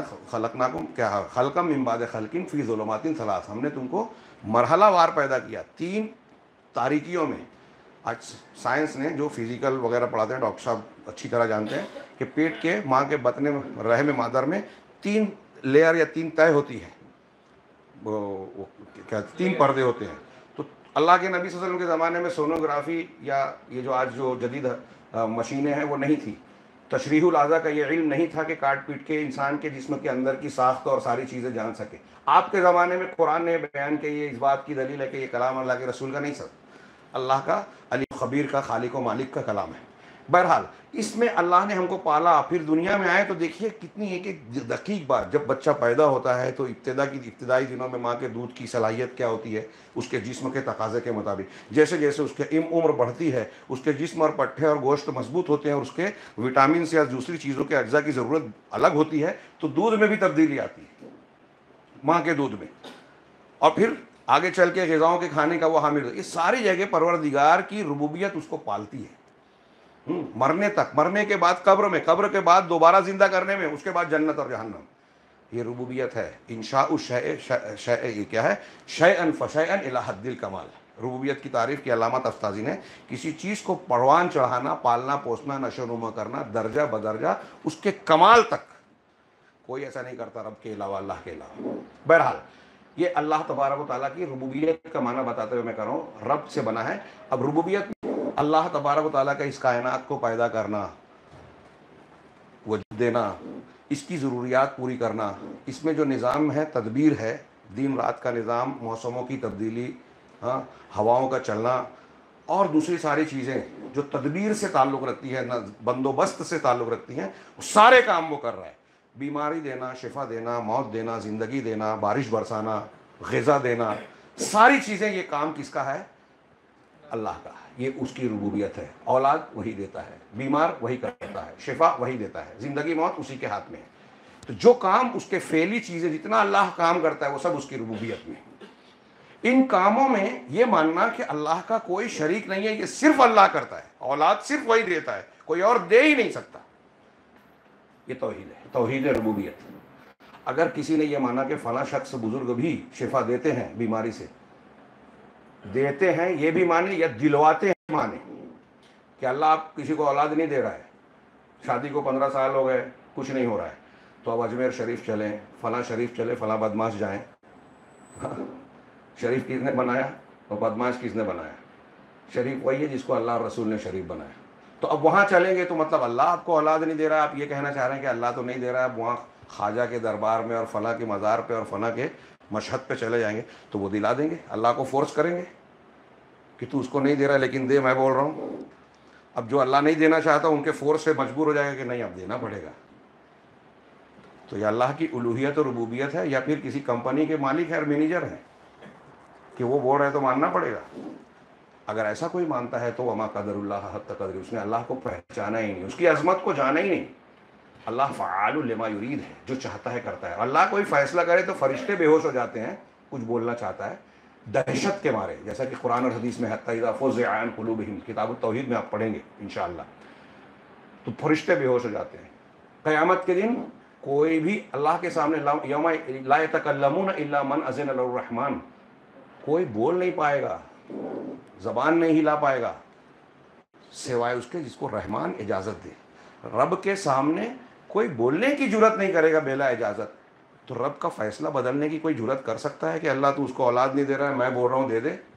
خلقم من بعد خلق فی ظلمات 3، ہم نے تم کو مرحلہ وار پیدا کیا 3 تاریکیوں میں۔ آج سائنس نے جو فزیکل وغیرہ پڑھاتے ہیں، ڈاکٹر صاحب اچھی طرح جانتے ہیں کہ پیٹ کے ماں کے بطن رحم مادر میں 3 لیئر یا 3 تہہ ہوتی ہیں، 3 پردے ہوتے ہیں۔ تو اللہ کے نبی صلی اللہ علیہ وسلم کے زمانے میں سونوگرافی یا یہ جو آج جو جدید مشینیں ہیں وہ نہیں تھی، تشریح الاعضاء کا یہ علم نہیں تھا کہ کاٹ پیٹ کے انسان کے جسم کے اندر کی ساخت اور ساری چیزیں جان سکے۔ آپ کے زمانے میں قرآن نے بیان کہ یہ اس بات کی دلیل ہے کہ یہ کلام اللہ کے رسول کا نہیں، سب اللہ کا، علی خبیر کا، خالق و مالک کا کلام ہے۔ بہرحال اس میں اللہ نے ہم کو پالا، پھر دنیا میں آئے تو دیکھیے کتنی ایک دقیق بات، جب بچہ پیدا ہوتا ہے تو ابتدائی دنوں میں ماں کے دودھ کی صلاحیت کیا ہوتی ہے، اس کے جسم کے تقاضے کے مطابق۔ جیسے جیسے اس کے عمر بڑھتی ہے، اس کے جسم اور پٹھے اور گوشت مضبوط ہوتے ہیں، اور اس کے وٹامنس یا دوسری چیزوں کے اجزاء کی ضرورت الگ ہوتی ہے، تو دودھ میں بھی تبدیلی آتی ہے، ماں کے دودھ میں، اور پھر آگے چل کے غذاؤں کے کھانے کا وہ حامل۔ یہ ساری جگہ پروردگار کی ربوبیت اس کو پالتی ہے، مرنے تک، مرنے کے بعد قبر میں، قبر کے بعد دوبارہ زندہ کرنے میں، اس کے بعد جنت اور جہنم۔ یہ ربوبیت ہے۔ انشاء الشیء، یہ کیا ہے؟ شیئا فشیئا الی حد الکمال۔ ربوبیت کی تعریف کی علامت افطازی نے کسی چیز کو پروان چڑھانا، پالنا پوسنا، نشو و نما کرنا، درجہ بدرجہ اس کے کمال تک کوئی ایسا نہیں کرتا رب کے علاوہ، اللہ کے علاوہ۔ بہرحال یہ اللہ تبارک و تعالیٰ کی ربوبیت کا معنی بتاتے ہوئے میں کہہ رہا ہوں، رب سے بنا ہے۔ اب ربوبیت اللہ تبارک و تعالیٰ کا اس کائنات کو پیدا کرنا، وجود دینا، اس کی ضروریات پوری کرنا، اس میں جو نظام ہے، تدبیر ہے، دن رات کا نظام، موسموں کی تبدیلی، ہواؤں کا چلنا، اور دوسری ساری چیزیں جو تدبیر سے تعلق رکھتی ہے، بندوبست سے تعلق رکھتی ہیں، وہ سارے کام وہ کر رہا ہے۔ بیماری دینا، شفا دینا، موت دینا، زندگی دینا، بارش برسانا، غذا دینا، ساری چیزیں یہ کام کس کا ہے؟ اللہ کا. یہ اس کی ربوبیت ہے. اولاد وہی دیتا ہے، بیمار وہی کرتا ہے، شفا وہی دیتا ہے، زندگی موت اسی کے ہاتھ میں ہے. تو جو کام اس کے فعلی چیزیں جتنا اللہ کام کرتا ہے وہ سب اس کی ربوبیت میں. ان کاموں میں یہ ماننا کہ اللہ کا کوئی شریک نہیں ہے، یہ صرف اللہ کرتا ہے، اولاد صرف وہی دیتا ہے، کوئی اور دے ہی نہیں سکتا، یہ توحید ہے، توحید ربوبیت. اگر کسی نے یہ مانا کہ فلاں شخص بزرگ بھی شفا دیتے ہیں، بیماری سے دیتے ہیں، یہ بھی مانے یا دلواتے ہیں مانے کہ اللہ آپ کسی کو اولاد نہیں دے رہا ہے، شادی کو 15 سال ہو گئے کچھ نہیں ہو رہا ہے، تو اب اجمیر شریف چلیں، فلاں شریف چلیں، فلاں بدماش جائیں. شریف کس نے بنایا اور بدماش کس نے بنایا؟ شریف وہی ہے جس کو اللہ اور رسول نے شریف بنایا. تو اب وہاں چلیں گے تو مطلب اللہ آپ کو اولاد نہیں دے رہا ہے، آپ یہ کہنا چاہ رہے ہیں کہ اللہ تو نہیں دے رہا ہے. اب وہاں خواجہ کے دربار میں اور فلاں کے مزار پہ اور فلاں کے مشہد پہ چلے جائیں گے تو وہ دلا دیں گے، اللہ کو فورس کریں گے کہ تو اس کو نہیں دے رہا لیکن دے، میں بول رہا ہوں. اب جو اللہ نہیں دینا چاہتا ان کے فورس سے مجبور ہو جائے گا کہ نہیں اب دینا پڑے گا. تو یہ اللہ کی الوہیت اور ربوبیت ہے یا پھر کسی کمپنی کے مالک ہے اور مینیجر ہیں کہ وہ بول رہے تو ماننا پڑے گا؟ اگر ایسا کوئی مانتا ہے تو وما قدر اللہ حق قدر، اس نے اللہ کو پہچانا ہی نہیں، اس کی عظمت کو جانا ہی نہیں. اللہ فعال لما یرید ہے، جو چاہتا ہے کرتا ہے. اللہ کوئی فیصلہ کرے تو فرشتے بے ہوش ہو جاتے ہیں، کچھ بولنا چاہتا ہے دہشت کے مارے، جیسا کہ قرآن اور حدیث میں حتی اذا فزع عن قلوبہم، کتاب التوحید میں آپ پڑھیں گے انشاءاللہ. تو فرشتے بے ہوش ہو جاتے ہیں. قیامت کے دن کوئی بھی اللہ کے سامنے یوم لا یتکلمون الا من اذن له الرحمن، کوئی بول نہیں پائے گا، زبان نہیں ہلا پائے گا سوائے اس کے جس کو رحمان اجازت دے. رب کے سامنے کوئی بولنے کی جرت نہیں کرے گا بلا اجازت. تو رب کا فیصلہ بدلنے کی کوئی جرت کر سکتا ہے کہ اللہ تو اس کو اولاد نہیں دے رہا ہے، میں بول رہا ہوں دے دے.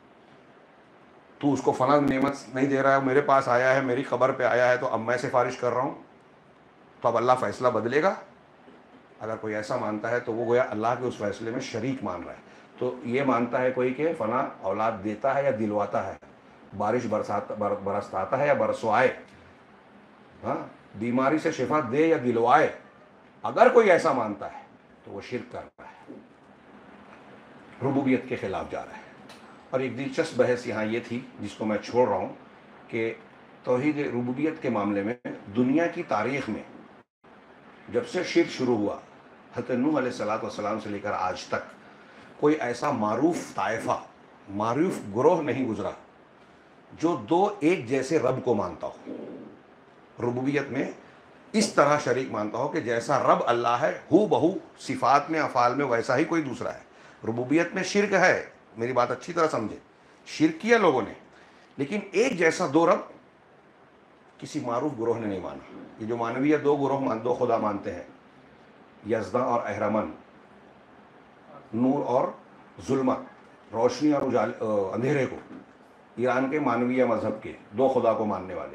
تو اس کو فلاں نعمت نہیں دے رہا ہے، میرے پاس آیا ہے، میری خبر پہ آیا ہے تو اب میں سفارش کر رہا ہوں، تو اب اللہ فیصلہ بدلے گا؟ اگر کوئی ایسا مانتا ہے تو وہ گویا اللہ کے اس فیصلے میں شریک مان رہا ہے. تو یہ مانتا ہے کوئی کہ فلاں اولاد دیتا ہے یا دلواتا ہے، بارش برساتا ہے یا برسوائے، ہاں بیماری سے شفا دے یا دلوائے، اگر کوئی ایسا مانتا ہے تو وہ شرک کر رہا ہے، ربوبیت کے خلاف جا رہا ہے. اور ایک دلچسپ بحث یہاں یہ تھی جس کو میں چھوڑ رہا ہوں کہ توحید ربوبیت کے معاملے میں دنیا کی تاریخ میں جب سے شرک شروع ہوا، حضرت نوح علیہ السلام سے لے کر آج تک کوئی ایسا معروف طائفہ، معروف گروہ نہیں گزرا جو دو ایک جیسے رب کو مانتا ہو، ربوبیت میں اس طرح شریک مانتا ہو کہ جیسا رب اللہ ہے ہو بہو صفات میں افعال میں ویسا ہی کوئی دوسرا ہے. ربوبیت میں شرک ہے، میری بات اچھی طرح سمجھے، شرک کیا لوگوں نے، لیکن ایک جیسا دو رب کسی معروف گروہ نے نہیں مانا. یہ جو مانویہ دو گروہ دو خدا مانتے ہیں، یزداں اور اہرمن، نور اور ظلمت، روشنی اور اندھیرے کو، ایران کے مانویہ مذہب کے دو خدا کو ماننے والے،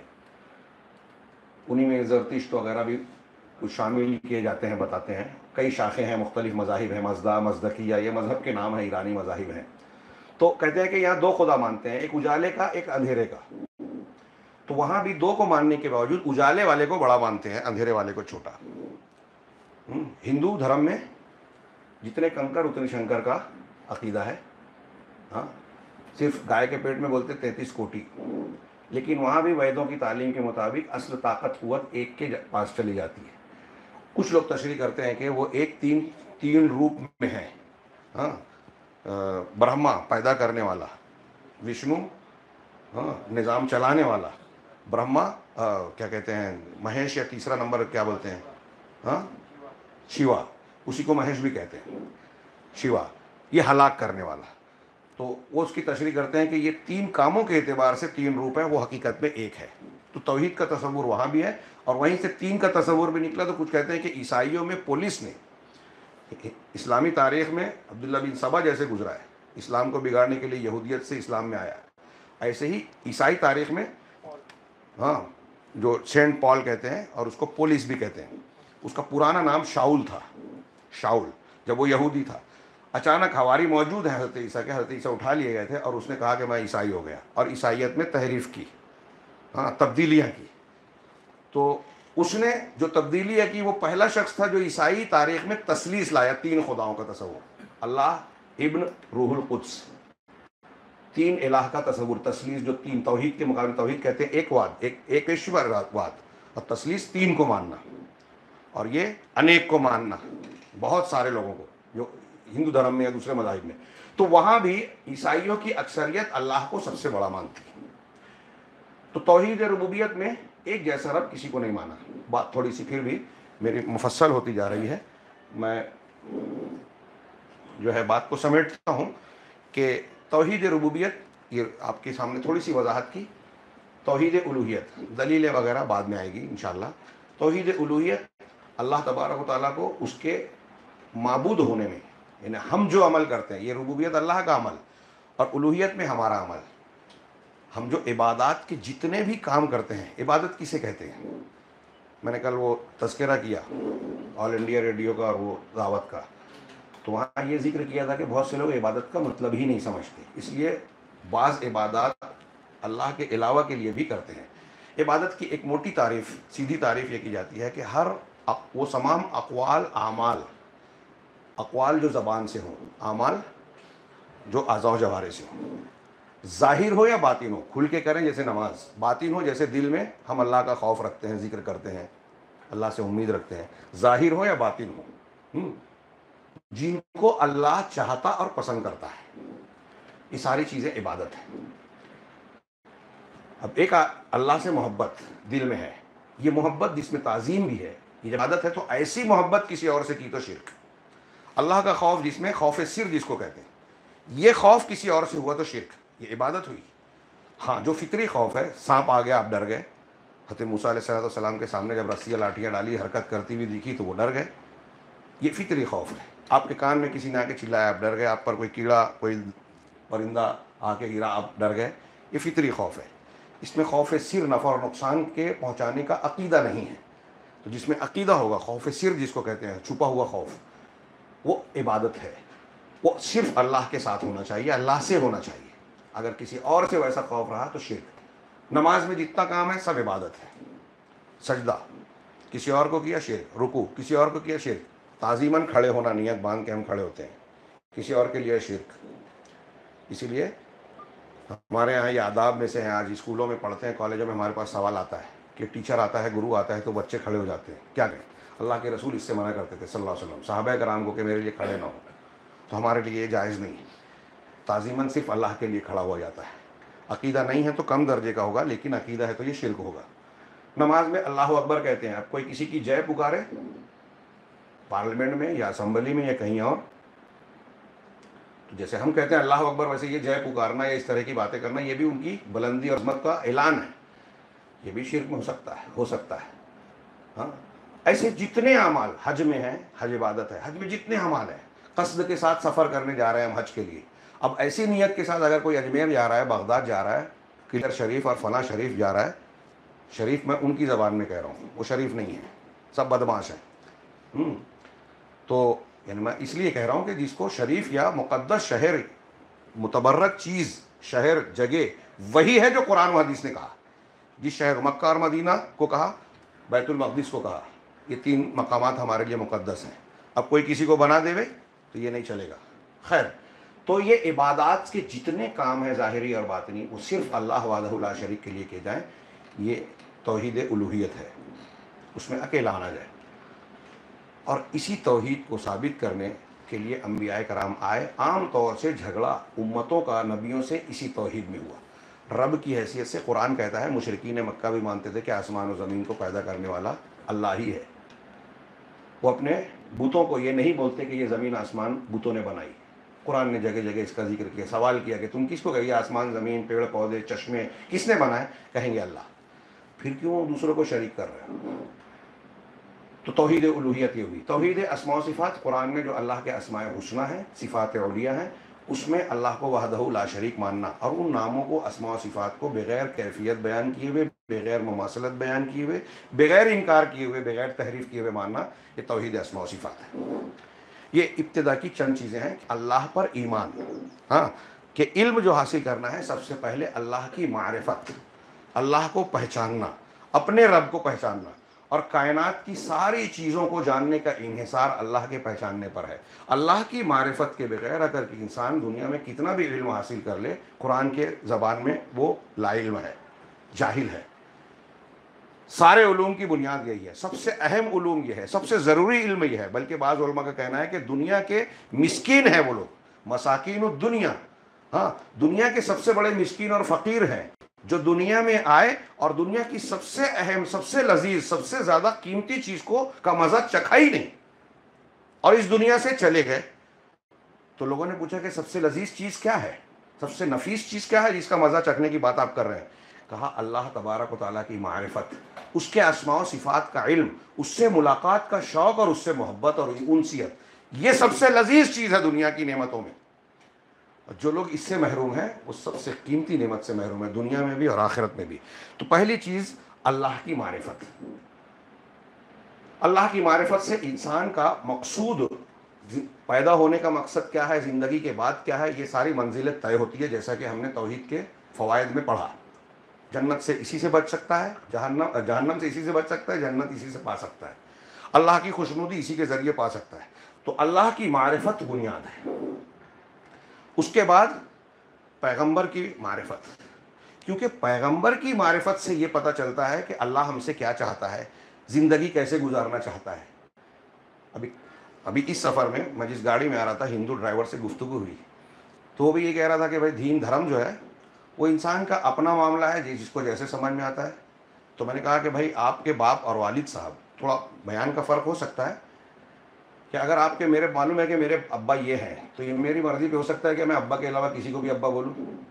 انہی میں زرتشت وغیرہ بھی کچھ شامل کیے جاتے ہیں، بتاتے ہیں. کئی شاخیں ہیں، مختلف مذاہب ہیں، مزدا، مزدکیہ، یہ مذہب کے نام ہیں، ایرانی مذاہب ہیں. تو کہتے ہیں کہ یہاں دو خدا مانتے ہیں، ایک اجالے کا ایک اندھیرے کا. تو وہاں بھی دو کو ماننے کے باوجود اجالے والے کو بڑا مانتے ہیں، اندھیرے والے کو چھوٹا. ہندو دھرم میں جتنے کنکر اتنے شنکر کا عقیدہ ہے. ہاں صرف گائے کے پیٹ میں بولتے 33 کوٹی، لیکن وہاں بھی ویدوں کی تعلیم کے مطابق اصل طاقت قوت ایک کے پاس چلی جاتی ہے. کچھ لوگ تشریح کرتے ہیں کہ وہ ایک تین روپ میں ہیں. ہاں برہما پیدا کرنے والا، وشنو ہاں نظام چلانے والا، برہما کیا کہتے ہیں مہیش، یا تیسرا نمبر کیا بولتے ہیں، ہاں شیوا، اسی کو مہیش بھی کہتے ہیں، شیوا یہ ہلاک کرنے والا. تو وہ اس کی تشریح کرتے ہیں کہ یہ تین کاموں کے اعتبار سے تین روپ ہیں، وہ حقیقت میں ایک ہے. تو توحید کا تصور وہاں بھی ہے، اور وہیں سے تین کا تصور بھی نکلا. تو کچھ کہتے ہیں کہ عیسائیوں میں پولیس نے، اسلامی تاریخ میں عبداللہ بن سبا جیسے گزرا ہے، اسلام کو بگاڑنے کے لیے یہودیت سے اسلام میں آیا، ایسے ہی عیسائی تاریخ میں ہاں جو سینٹ پال کہتے ہیں اور اس کو پولیس بھی کہتے ہیں، اس کا پرانا نام شاؤل تھا. شاؤل جب وہ یہودی تھا، اچانک حواری موجود ہیں حضرت عیسیٰ کے، حضرت عیسیٰ اٹھا لیے گئے تھے اور اس نے کہا کہ میں عیسائی ہو گیا، اور عیسائیت میں تحریف کی، ہاں تبدیلیاں کی. تو اس نے جو تبدیلیاں کی وہ پہلا شخص تھا جو عیسائی تاریخ میں تثلیث لایا، تین خداؤں کا تصور، اللہ ابن روح القدس، تین الہ کا تصور، تثلیث جو تین، توحید کے مقابلے توحید کہتے ہیں ایک واد، ایک ایشورواد، اور تثلیث تین کو ماننا، اور یہ انیک کو ماننا بہت سارے لوگوں کو جو ہندو دھرم میں یا دوسرے مذاہب میں. تو وہاں بھی عیسائیوں کی اکثریت اللہ کو سب سے بڑا مانتی ہے. تو توحید ربوبیت میں ایک جیسا رب کسی کو نہیں مانا. بات تھوڑی سی پھر بھی میری مفصل ہوتی جا رہی ہے، میں جو ہے بات کو سمیٹتا ہوں کہ توحید ربوبیت، یہ آپ کے سامنے تھوڑی سی وضاحت کی. توحید الوہیت دلیلیں وغیرہ بعد میں آئے گی انشاءاللہ. توحید الوہیت اللہ تبارک و تعالیٰ کو اس کے معبود ہونے میں، یعنی ہم جو عمل کرتے ہیں، یہ ربوبیت اللہ کا عمل اور الوہیت میں ہمارا عمل. ہم جو عبادات کے جتنے بھی کام کرتے ہیں، عبادت کسے کہتے ہیں؟ میں نے کل وہ تذکرہ کیا آل انڈیا ریڈیو کا اور وہ دعوت کا، تو وہاں یہ ذکر کیا تھا کہ بہت سے لوگ عبادت کا مطلب ہی نہیں سمجھتے، اس لیے بعض عبادات اللہ کے علاوہ کے لیے بھی کرتے ہیں. عبادت کی ایک موٹی تعریف، سیدھی تعریف یہ کی جاتی ہے کہ ہر وہ تمام اقوال، اعمال، اقوال جو زبان سے ہوں، اعمال جو اعضاء و جوارح سے ہوں، ظاہر ہو یا باطن ہو، کھل کے کریں جیسے نماز، باطن ہو جیسے دل میں ہم اللہ کا خوف رکھتے ہیں، ذکر کرتے ہیں، اللہ سے امید رکھتے ہیں، ظاہر ہو یا باطن ہو، جن کو اللہ چاہتا اور پسند کرتا ہے، یہ ساری چیزیں عبادت ہیں. اب ایک اللہ سے محبت دل میں ہے، یہ محبت جس میں تعظیم بھی ہے، یہ عبادت ہے. تو ایسی محبت کسی اور سے کی تو شرک. اللہ کا خوف جس میں خوف سر جس کو کہتے ہیں، یہ خوف کسی اور سے ہوا تو شرک، یہ عبادت ہوئی. ہاں جو فطری خوف ہے، سانپ آ گیا آپ ڈر گئے، حضرت موسیٰ علیہ السلام کے سامنے جب رسیاں لاٹیاں ڈالی حرکت کرتی ہوئی دکھی تو وہ ڈر گئے، یہ فطری خوف ہے. آپ کے کان میں کسی نے آ کے چلایا آپ ڈر گئے، آپ پر کوئی کیڑا کوئی پرندہ آ کے گرا آپ ڈر گئے، یہ فطری خوف ہے. اس میں خوف سر نفع اور نقصان کے پہنچانے کا عقیدہ نہیں ہے. تو جس میں عقیدہ ہوگا، خوف سر جس کو کہتے ہیں، چھپا ہوا خوف، وہ عبادت ہے. وہ صرف اللہ کے ساتھ ہونا چاہیے، اللہ سے ہونا چاہیے. اگر کسی اور سے ویسا خوف رہا تو شرک. نماز میں جتنا کام ہے سب عبادت ہے. سجدہ کسی اور کو کیا شرک، رکوع کسی اور کو کیا شرک، تعظیماً کھڑے ہونا، نیت باندھ کے ہم کھڑے ہوتے ہیں، کسی اور کے لیے شرک. اسی لیے ہمارے یہاں یہ آداب میں سے ہیں، آج اسکولوں میں پڑھتے ہیں، کالجوں میں ہمارے پاس سوال آتا ہے کہ ٹیچر آتا ہے، گرو آتا ہے تو بچے کھڑے ہو جاتے ہیں، کیا کہیں؟ اللہ کے رسول اس سے منع کرتے تھے صلی اللہ علیہ وسلم صحابہ کرام کو کہ میرے لیے کھڑے نہ ہو. تو ہمارے لیے یہ جائز نہیں ہے. تعظیماً صرف اللہ کے لیے کھڑا ہوا جاتا ہے. عقیدہ نہیں ہے تو کم درجے کا ہوگا، لیکن عقیدہ ہے تو یہ شرک ہوگا. نماز میں اللہ اکبر کہتے ہیں. اب کوئی کسی کی جے پکارے پارلیمنٹ میں یا اسمبلی میں یا کہیں اور، تو جیسے ہم کہتے ہیں اللہ اکبر، ویسے یہ جے پکارنا یا اس طرح کی باتیں کرنا، یہ بھی ان کی بلندی اور عظمت کا اعلان ہے. یہ بھی شرک میں ہو سکتا ہے. ہاں ایسے جتنے اعمال حج میں ہیں، حج عبادت ہے، حج میں جتنے اعمال ہیں، قصد کے ساتھ سفر کرنے جا رہے ہیں ہم حج کے لیے. اب ایسی نیت کے ساتھ اگر کوئی اجمیر جا رہا ہے، بغداد جا رہا ہے، کلر شریف اور فلاں شریف جا رہا ہے، شریف میں ان کی زبان میں کہہ رہا ہوں، وہ شریف نہیں ہے، سب بدمعاش ہیں. تو یعنی میں اس لیے کہہ رہا ہوں کہ جس کو شریف یا مقدس شہر، متبرک چیز، شہر، جگہ وہی ہے جو قرآن و حدیث نے کہا. جس شہر مکہ اور مدینہ کو کہا، بیت المقدس کو کہا، یہ تین مقامات ہمارے لیے مقدس ہیں. اب کوئی کسی کو بنا دے تو یہ نہیں چلے گا. خیر، تو یہ عبادات کے جتنے کام ہیں ظاہری اور باطنی، وہ صرف اللہ وحدہ لا شریک کے لیے کیے جائیں. یہ توحید الوہیت ہے، اس میں اکیلا آنا جائے. اور اسی توحید کو ثابت کرنے کے لیے انبیاء کرام آئے. عام طور سے جھگڑا امتوں کا نبیوں سے اسی توحید میں ہوا. رب کی حیثیت سے قرآن کہتا ہے مشرکین مکہ بھی مانتے تھے کہ آسمان و زمین کو پیدا کرنے والا اللہ ہی ہے. وہ اپنے بتوں کو یہ نہیں بولتے کہ یہ زمین آسمان بتوں نے بنائی. قرآن نے جگہ جگہ اس کا ذکر کیا. سوال کیا کہ تم کس کو کہیے آسمان، زمین، پیڑ پودے، چشمے کس نے بنائے؟ کہیں گے اللہ. پھر کیوں دوسروں کو شریک کر رہے ہیں؟ تو توحید الوہیت یہ ہوئی. توحید اسماء و صفات، قرآن میں جو اللہ کے اسماء حسنہ ہیں، صفات علیہ ہیں، اس میں اللہ کو وحدہ لا شریک ماننا، اور ان ناموں کو، اسماء و صفات کو بغیر کیفیت بیان کیے ہوئے، بغیر مماثلت بیان کیے ہوئے، بغیر انکار کیے ہوئے، بغیر تحریف کیے ہوئے ماننا، یہ توحید اسماء و صفات ہے. یہ ابتدا کی چند چیزیں ہیں. اللہ پر ایمان، ہاں کہ علم جو حاصل کرنا ہے، سب سے پہلے اللہ کی معرفت، اللہ کو پہچاننا، اپنے رب کو پہچاننا. اور کائنات کی ساری چیزوں کو جاننے کا انحصار اللہ کے پہچاننے پر ہے۔ اللہ کی معرفت کے بغیر اگر انسان دنیا میں کتنا بھی علم حاصل کر لے، قرآن کے زبان میں وہ لا علم ہے، جاہل ہے۔ سارے علوم کی بنیاد یہی ہے، سب سے اہم علوم یہ ہے، سب سے ضروری علم یہ ہے، بلکہ بعض علماء کا کہنا ہے کہ دنیا کے مسکین ہیں وہ لوگ، مساکین الدنیا، ہاں دنیا کے سب سے بڑے مسکین اور فقیر ہیں، جو دنیا میں آئے اور دنیا کی سب سے اہم، سب سے لذیذ، سب سے زیادہ قیمتی چیز کا مزہ چکھا ہی نہیں اور اس دنیا سے چلے گئے۔ تو لوگوں نے پوچھا کہ سب سے لذیذ چیز کیا ہے، سب سے نفیس چیز کیا ہے جس کا مزہ چکھنے کی بات آپ کر رہے ہیں؟ کہا اللہ تبارک و تعالیٰ کی معرفت، اس کے اسماء و صفات کا علم، اس سے ملاقات کا شوق اور اس سے محبت اور انسیت، یہ سب سے لذیذ چیز ہے دنیا کی نعمتوں میں۔ جو لوگ اس سے محروم ہیں وہ سب سے قیمتی نعمت سے محروم ہے، دنیا میں بھی اور آخرت میں بھی۔ تو پہلی چیز اللہ کی معرفت۔ اللہ کی معرفت سے انسان کا مقصود، پیدا ہونے کا مقصد کیا ہے، زندگی کے بعد کیا ہے، یہ ساری منزلیں طے ہوتی ہے، جیسا کہ ہم نے توحید کے فوائد میں پڑھا۔ جنت سے اسی سے بچ سکتا ہے، جہنم سے اسی سے بچ سکتا ہے، جنت اسی سے پا سکتا ہے، اللہ کی خوشنودی اسی کے ذریعے پا سکتا ہے۔ تو اللہ کی معرفت بنیاد ہے۔ اس کے بعد پیغمبر کی معرفت، کیونکہ پیغمبر کی معرفت سے یہ پتہ چلتا ہے کہ اللہ ہم سے کیا چاہتا ہے، زندگی کیسے گزارنا چاہتا ہے۔ ابھی اس سفر میں میں جس گاڑی میں آ رہا تھا، ہندو ڈرائیور سے گفتگو ہوئی تو وہ بھی یہ کہہ رہا تھا کہ بھائی دین دھرم جو ہے وہ انسان کا اپنا معاملہ ہے، جس کو جیسے سمجھ میں آتا ہے۔ تو میں نے کہا کہ بھائی آپ کے باپ اور والد صاحب، تھوڑا بیان کا فرق ہو سکتا ہے کہ اگر آپ کے، میرے معلوم ہے کہ میرے ابا یہ ہیں، تو یہ میری مرضی پہ ہو سکتا ہے کہ میں ابا کے علاوہ کسی کو بھی ابا بولوں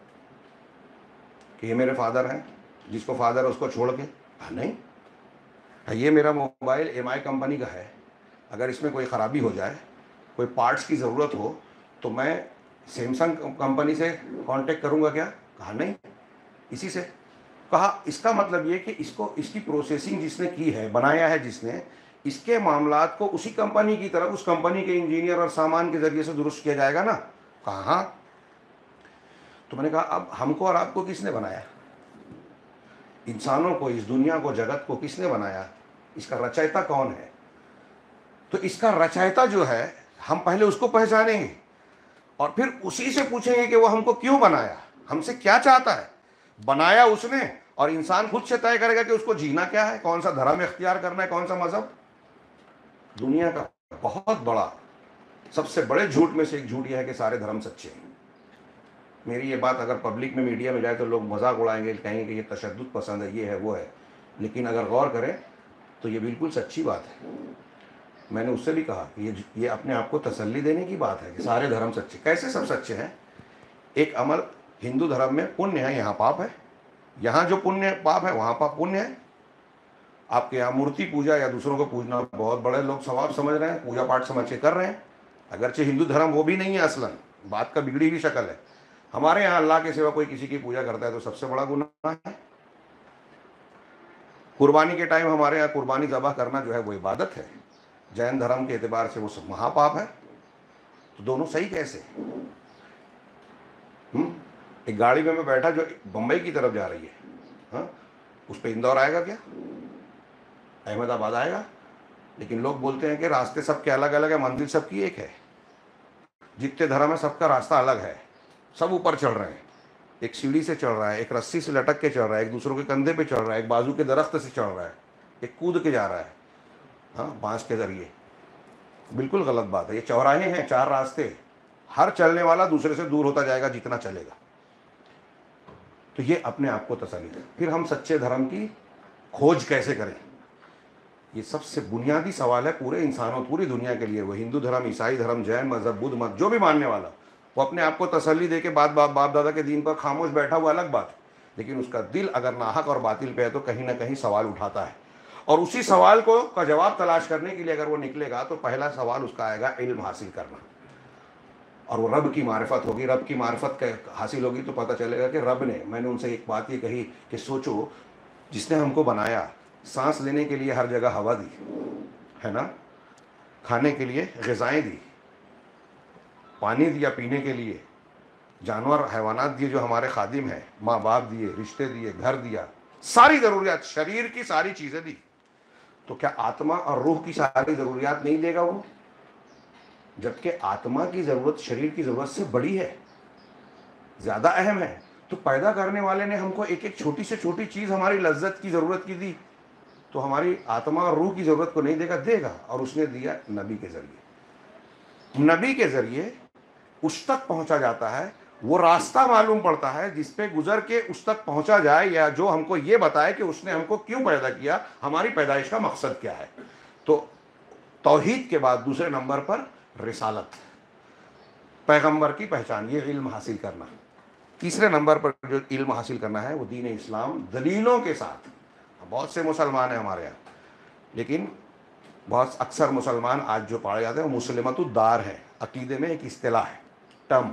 کہ یہ میرے فادر ہیں، جس کو فادر ہے اس کو چھوڑ کے؟ نہیں، یہ میرا موبائل ایم آئی کمپنی کا ہے، اگر اس میں کوئی خرابی ہو جائے، کوئی پارٹس کی ضرورت ہو تو میں سیمسنگ کمپنی سے کانٹیکٹ کروں گا کیا؟ کہا نہیں، اسی سے۔ کہا اس کا مطلب یہ کہ اس کی پروسیسنگ جس نے کی ہے، بنایا ہے جس نے، اس کے معاملات کو اسی کمپنی کی طرف، اس کمپنی کے انجینئر اور سامان کے ذریعے سے درست کیا جائے گا نا؟ کہا ہاں۔ تو میں نے کہا اب ہم کو اور آپ کو کس نے بنایا؟ انسانوں کو، اس دنیا کو، جگت کو کس نے بنایا؟ اس کا رچائتا کون ہے؟ تو اس کا رچائتا جو ہے، ہم پہلے اس کو پہچانیں گے اور پھر اسی سے پوچھیں گے کہ وہ ہم کو کیوں بنایا، ہم سے کیا چاہتا ہے۔ بنایا اس نے، اور انسان خود سے طے کرے گا کہ اس کو جینا کیا ہے، کون سا دھرم اختیار کرنا ہے، کون سا مذہب۔ دنیا کا بہت بڑا، سب سے بڑے جھوٹ میں سے ایک جھوٹ یہ ہے کہ سارے دھرم سچے ہیں۔ میری یہ بات اگر پبلک میں، میڈیا میں جائے تو لوگ مذاق اڑائیں گے، کہیں گے کہ یہ تشدد پسند ہے، یہ ہے وہ ہے، لیکن اگر غور کریں تو یہ بالکل سچی بات ہے۔ میں نے اس سے بھی کہا کہ یہ اپنے آپ کو تسلی دینے کی بات ہے کہ سارے دھرم سچے۔ کیسے سب سچے ہیں؟ ایک عمل ہندو دھرم میں پنیہ ہے، یہاں پاپ ہے، یہاں جو پنیہ پاپ ہے وہاں پاپ پنیہ ہے۔ آپ کے یہاں مورتی پوجا یا دوسروں کو پوجنا بہت بڑے لوگ ثواب سمجھ رہے ہیں، پوجا پاٹ سمجھ کے کر رہے ہیں، اگرچہ ہندو دھرم وہ بھی نہیں ہے، اصلاً بات کا بگڑی ہوئی شکل ہے۔ ہمارے یہاں اللہ کے سوا کوئی کسی کی پوجا کرتا ہے تو سب سے بڑا گناہ ہے۔ قربانی کے ٹائم ہمارے یہاں قربانی ذبح کرنا جو ہے وہ عبادت ہے، جین دھرم کے اعتبار سے وہ سب مہا پاپ ہے۔ تو دونوں صحیح کیسے؟ ایک گاڑی میں بیٹھا جو بمبئی کی طرف جا رہی ہے، ہاں، اس پہ اندور آئے گا کیا؟ احمد آباد آئے گا؟ لیکن لوگ بولتے ہیں کہ راستے سب کے الگ الگ ہیں، منزل سب کی ایک ہے۔ جتنے دھرم ہے سب کا راستہ الگ ہے، سب اوپر چڑھ رہے ہیں، ایک سیڑھی سے چڑھ رہا ہے، ایک رسی سے لٹک کے چڑھ رہا ہے، ایک دوسروں کے کندھے پہ چڑھ رہا ہے، ایک بازو کے درخت سے چڑھ رہا ہے، ایک کود کے جا رہا ہے، ہاں، بانس کے ذریعے۔ بالکل غلط بات ہے۔ یہ چوراہے ہیں، چار راستے، ہر چلنے والا دوسرے سے دور ہوتا جائے گا جتنا چلے گا۔ تو یہ اپنے آپ کو تسلی ہے۔ پھر ہم سچے دھرم کی کھوج کیسے کریں؟ یہ سب سے بنیادی سوال ہے پورے انسانوں، پوری دنیا کے لیے، وہ ہندو دھرم، عیسائی دھرم، جین مذہب، بدھ مت، جو بھی ماننے والا، وہ اپنے آپ کو تسلی دے کے باپ دادا کے دین پر خاموش بیٹھا ہوا الگ بات ہے، لیکن اس کا دل اگر ناحق اور باطل پہ ہے تو کہیں نہ کہیں سوال اٹھاتا ہے، اور اسی سوال کا جواب تلاش کرنے کے لیے اگر وہ نکلے گا تو پہلا سوال اس کا آئے گا علم حاصل کرنا، اور وہ رب کی معرفت ہوگی۔ رب کی معرفت حاصل ہوگی تو پتہ چلے گا کہ رب نے، میں نے ان سے ایک بات یہ کہی کہ سوچو، جس نے ہم کو بنایا، سانس لینے کے لیے ہر جگہ ہوا دی ہے نا، کھانے کے لیے غذائیں دی، پانی دیا پینے کے لیے، جانور حیوانات دیے جو ہمارے خادم ہیں، ماں باپ دیے، رشتے دیے، گھر دیا، ساری ضروریات، شریر کی ساری چیزیں دی، تو کیا آتما اور روح کی ساری ضروریات نہیں دے گا وہ؟ جبکہ آتما کی ضرورت شریر کی ضرورت سے بڑی ہے، زیادہ اہم ہے. تو پیدا کرنے والے نے ہم کو ایک ایک چھوٹی سے چھوٹی چیز ہماری لذت کی ضرورت کی دی، تو ہماری آتما اور روح کی ضرورت کو نہیں دے گا؟ دے گا. اور اس نے دیا نبی کے ذریعے. نبی کے ذریعے اس تک پہنچا جاتا ہے، وہ راستہ معلوم پڑتا ہے جس پہ گزر کے اس تک پہنچا جائے، یا جو ہم کو یہ بتائے کہ اس نے ہم کو کیوں پیدا کیا، ہماری پیدائش کا مقصد کیا ہے. تو توحید کے بعد دوسرے نمبر پر رسالت، پیغمبر کی پہچان، یہ علم حاصل کرنا. تیسرے نمبر پر جو علم حاصل کرنا ہے وہ دین اسلام دلیلوں کے ساتھ. بہت سے مسلمان ہیں ہمارے یہاں، لیکن بہت اکثر مسلمان آج جو پڑھے جاتے ہیں وہ مسلمت الدار ہے. عقیدے میں ایک اصطلاح ہے، ٹرم،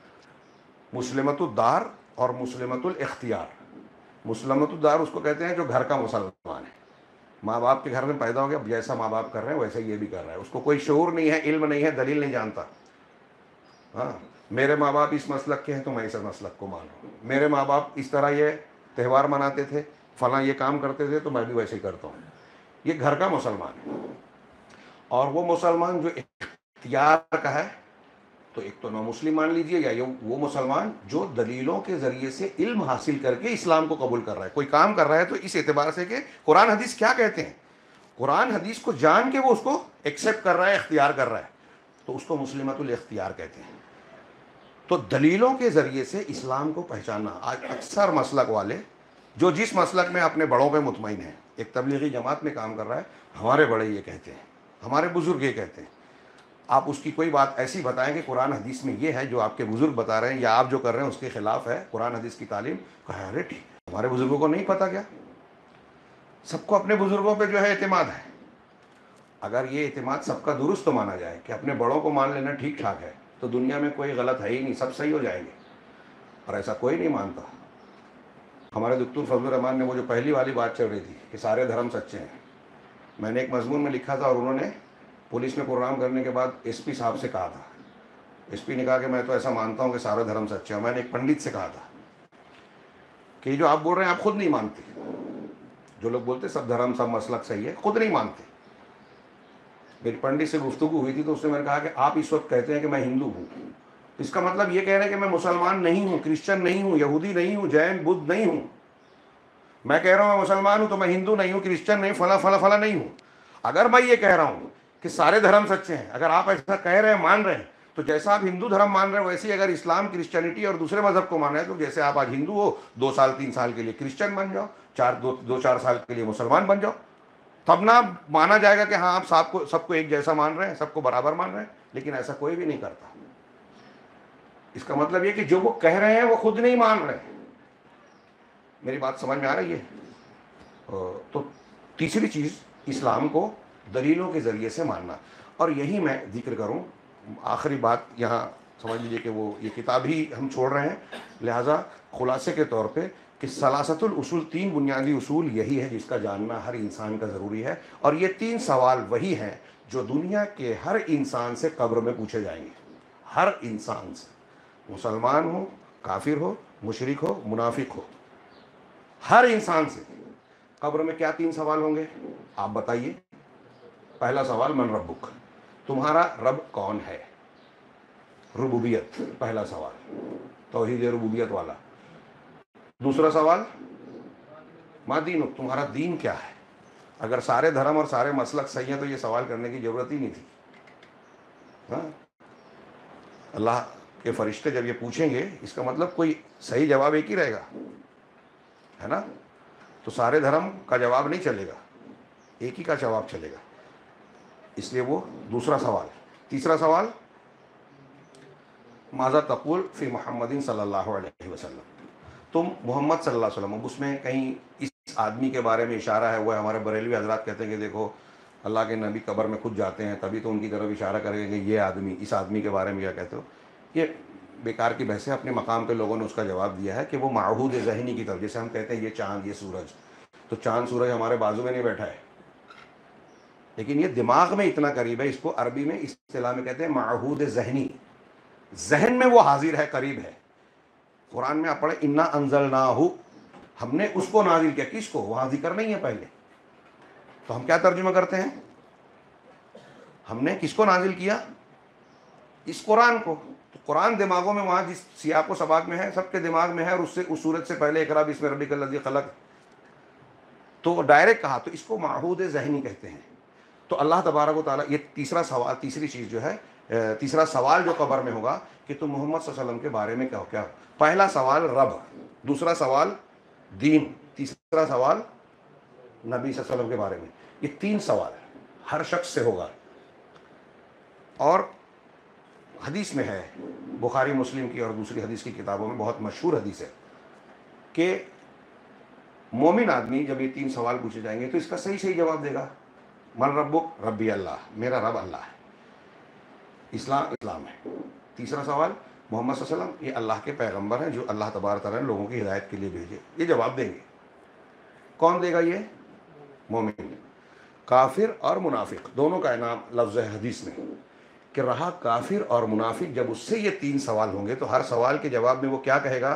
مسلمت الدار اور مسلمت الاختیار. مسلمت الدار اس کو کہتے ہیں جو گھر کا مسلمان ہے، ماں باپ کے گھر میں پیدا ہو گیا، جیسا ماں باپ کر رہے ہیں ویسے یہ بھی کر رہا ہے، اس کو کوئی شعور نہیں ہے، علم نہیں ہے، دلیل نہیں جانتا. ہاں، میرے ماں باپ اس مسلک کے ہیں تو میں اس مسلک کو مان رہا ہوں، میرے ماں باپ اس طرح یہ تہوار مناتے تھے، فلاں یہ کام کرتے تھے تو میں بھی ویسے ہی کرتا ہوں. یہ گھر کا مسلمان ہے. اور وہ مسلمان جو اختیار کا ہے، تو ایک تو نامسلم مان لیجئے، یا یہ وہ مسلمان جو دلیلوں کے ذریعے سے علم حاصل کر کے اسلام کو قبول کر رہا ہے. کوئی کام کر رہا ہے تو اس اعتبار سے کہ قرآن حدیث کیا کہتے ہیں، قرآن حدیث کو جان کے وہ اس کو ایکسیپٹ کر رہا ہے، اختیار کر رہا ہے، تو اس کو مسلمت الاختیار کہتے ہیں. تو دلیلوں کے ذریعے سے اسلام کو پہچاننا. آج اکثر مسلک والے جو جس مسلک میں اپنے بڑوں پہ مطمئن ہیں، ایک تبلیغی جماعت میں کام کر رہا ہے، ہمارے بڑے یہ کہتے ہیں، ہمارے بزرگ یہ کہتے ہیں. آپ اس کی کوئی بات ایسی بتائیں کہ قرآن حدیث میں یہ ہے جو آپ کے بزرگ بتا رہے ہیں یا آپ جو کر رہے ہیں اس کے خلاف ہے، قرآن حدیث کی تعلیم، کہا ارے ٹھیک، ہمارے بزرگوں کو نہیں پتا کیا؟ سب کو اپنے بزرگوں پہ جو ہے اعتماد ہے. اگر یہ اعتماد سب کا درست مانا جائے کہ اپنے بڑوں کو مان لینا ٹھیک ٹھاک ہے، تو دنیا میں کوئی غلط ہے ہی نہیں، سب صحیح ہو جائیں گے. اور ایسا کوئی نہیں مانتا. ہمارے دکتور فضل الرحمان نے وہ جو پہلی والی بات چل رہی تھی کہ سارے دھرم سچے ہیں، میں نے ایک مضمون میں لکھا تھا اور انہوں نے پولیس میں پروگرام کرنے کے بعد ایس پی صاحب سے کہا تھا، ایس پی نے کہا کہ میں تو ایسا مانتا ہوں کہ سارے دھرم سچے ہیں. میں نے ایک پنڈت سے کہا تھا کہ یہ جو آپ بول رہے ہیں آپ خود نہیں مانتے، جو لوگ بولتے سب دھرم سب مسلک صحیح ہے، خود نہیں مانتے. میری پنڈت سے گفتگو ہوئی تھی تو اس نے میں نے کہا کہ آپ اس وقت کہتے ہیں کہ میں ہندو ہوں، اس کا مطلب یہ کہہ رہے ہیں کہ میں مسلمان نہیں ہوں، کرسچن نہیں ہوں، یہودی نہیں ہوں، جین بدھ نہیں ہوں. میں کہہ رہا ہوں میں مسلمان ہوں تو میں ہندو نہیں ہوں، کرسچن نہیں، فلاں فلاں فلاں نہیں ہوں. اگر میں یہ کہہ رہا ہوں کہ سارے دھرم سچے ہیں، اگر آپ ایسا کہہ رہے ہیں، مان رہے ہیں، تو جیسا آپ ہندو دھرم مان رہے ہیں ویسے ہی اگر اسلام، کرسچینٹی اور دوسرے مذہب کو مان رہے ہیں، تو جیسے آپ آج ہندو ہو 2 سال 3 سال کے لیے کرسچن بن جاؤ، 4 سال کے لیے مسلمان بن جاؤ، تب نہ مانا جائے گا کہ ہاں آپ سب کو ایک جیسا مان رہے ہیں، سب کو برابر مان رہے ہیں. لیکن ایسا کوئی بھی نہیں کرتا. اس کا مطلب یہ کہ جو وہ کہہ رہے ہیں وہ خود نہیں مان رہے. میری بات سمجھ میں آ رہی ہے؟ تو تیسری چیز اسلام کو دلیلوں کے ذریعے سے ماننا. اور یہی میں ذکر کروں، آخری بات یہاں سمجھ لیجیے کہ وہ یہ کتاب ہی ہم چھوڑ رہے ہیں، لہٰذا خلاصے کے طور پہ کہ ثلاثت الاصول، 3 بنیادی اصول یہی ہے جس کا جاننا ہر انسان کا ضروری ہے. اور یہ 3 سوال وہی ہیں جو دنیا کے ہر انسان سے قبر میں پوچھے جائیں گے. ہر انسان سے، مسلمان ہو، کافر ہو، مشرک ہو، منافق ہو، ہر انسان سے قبر میں کیا 3 سوال ہوں گے آپ بتائیے. پہلا سوال من ربک، تمہارا رب کون ہے؟ ربوبیت، پہلا سوال توحید ربوبیت والا. دوسرا سوال ما دینک، تمہارا دین کیا ہے؟ اگر سارے دھرم اور سارے مسلک صحیح ہیں تو یہ سوال کرنے کی ضرورت ہی نہیں تھی. ہاں، اللہ کے فرشتے جب یہ پوچھیں گے اس کا مطلب کوئی صحیح جواب ایک ہی رہے گا، ہے نا؟ تو سارے دھرم کا جواب نہیں چلے گا، ایک ہی کا جواب چلے گا. اس لیے وہ دوسرا سوال. تیسرا سوال ماذا تقول فی محمد صلی اللہ علیہ وسلم، تم محمد صلی اللہ علیہ وسلم، اس میں کہیں اس آدمی کے بارے میں اشارہ ہے. وہ ہمارے بریلوی حضرات کہتے ہیں کہ دیکھو اللہ کے نبی قبر میں خود جاتے ہیں تبھی تو ان کی طرف اشارہ کریں گے کہ یہ آدمی، اس آدمی کے بارے میں کیا کہتے ہو. یہ بیکار کی بحث ہے. اپنے مقام پہ لوگوں نے اس کا جواب دیا ہے کہ وہ معہود ذہنی کی طرف، جیسے ہم کہتے ہیں یہ چاند، یہ سورج، تو چاند سورج ہمارے بازو میں نہیں بیٹھا ہے، لیکن یہ دماغ میں اتنا قریب ہے. اس کو عربی میں اس اصطلاح میں کہتے ہیں معہود ذہنی، ذہن میں وہ حاضر ہے، قریب ہے. قرآن میں آپ پڑھیں انا انزلناہ، ہم نے اس کو نازل کیا. کس کو؟ وہاں ذکر نہیں ہے پہلے. تو ہم کیا ترجمہ کرتے ہیں؟ ہم نے کس کو نازل کیا؟ اس قرآن کو. تو قرآن دماغوں میں وہاں جس سیاق و سباق میں ہے سب کے دماغ میں ہے, اور اس صورت سے پہلے اقرا بسم ربک الذی خلق تو ڈائریکٹ کہا, تو اس کو معہود ذہنی کہتے ہیں. تو اللہ تبارک و تعالیٰ, یہ تیسرا سوال, تیسری چیز جو ہے, تیسرا سوال جو قبر میں ہوگا کہ تم محمد صلی اللہ علیہ وسلم کے بارے میں کیا ہو. پہلا سوال رب, دوسرا سوال دین, تیسرا سوال نبی صلی اللہ علیہ وسلم کے بارے میں. یہ 3 سوال ہر شخص سے ہوگا. اور حدیث میں ہے, بخاری مسلم کی اور دوسری حدیث کی کتابوں میں بہت مشہور حدیث ہے کہ مومن آدمی جب یہ 3 سوال پوچھے جائیں گے تو اس کا صحیح جواب دے گا. من ربک؟ ربی اللہ, میرا رب اللہ ہے. اسلام ہے. تیسرا سوال محمد صلی اللہ علیہ وسلم یہ اللہ کے پیغمبر ہیں جو اللہ تبارک تعالیٰ نے لوگوں کی ہدایت کے لیے بھیجے. یہ جواب دیں گے. کون دے گا یہ؟ مومن. کافر اور منافق دونوں کا انعام لفظ ہے حدیث میں کہ رہا کافر اور منافق, جب اس سے یہ 3 سوال ہوں گے تو ہر سوال کے جواب میں وہ کیا کہے گا؟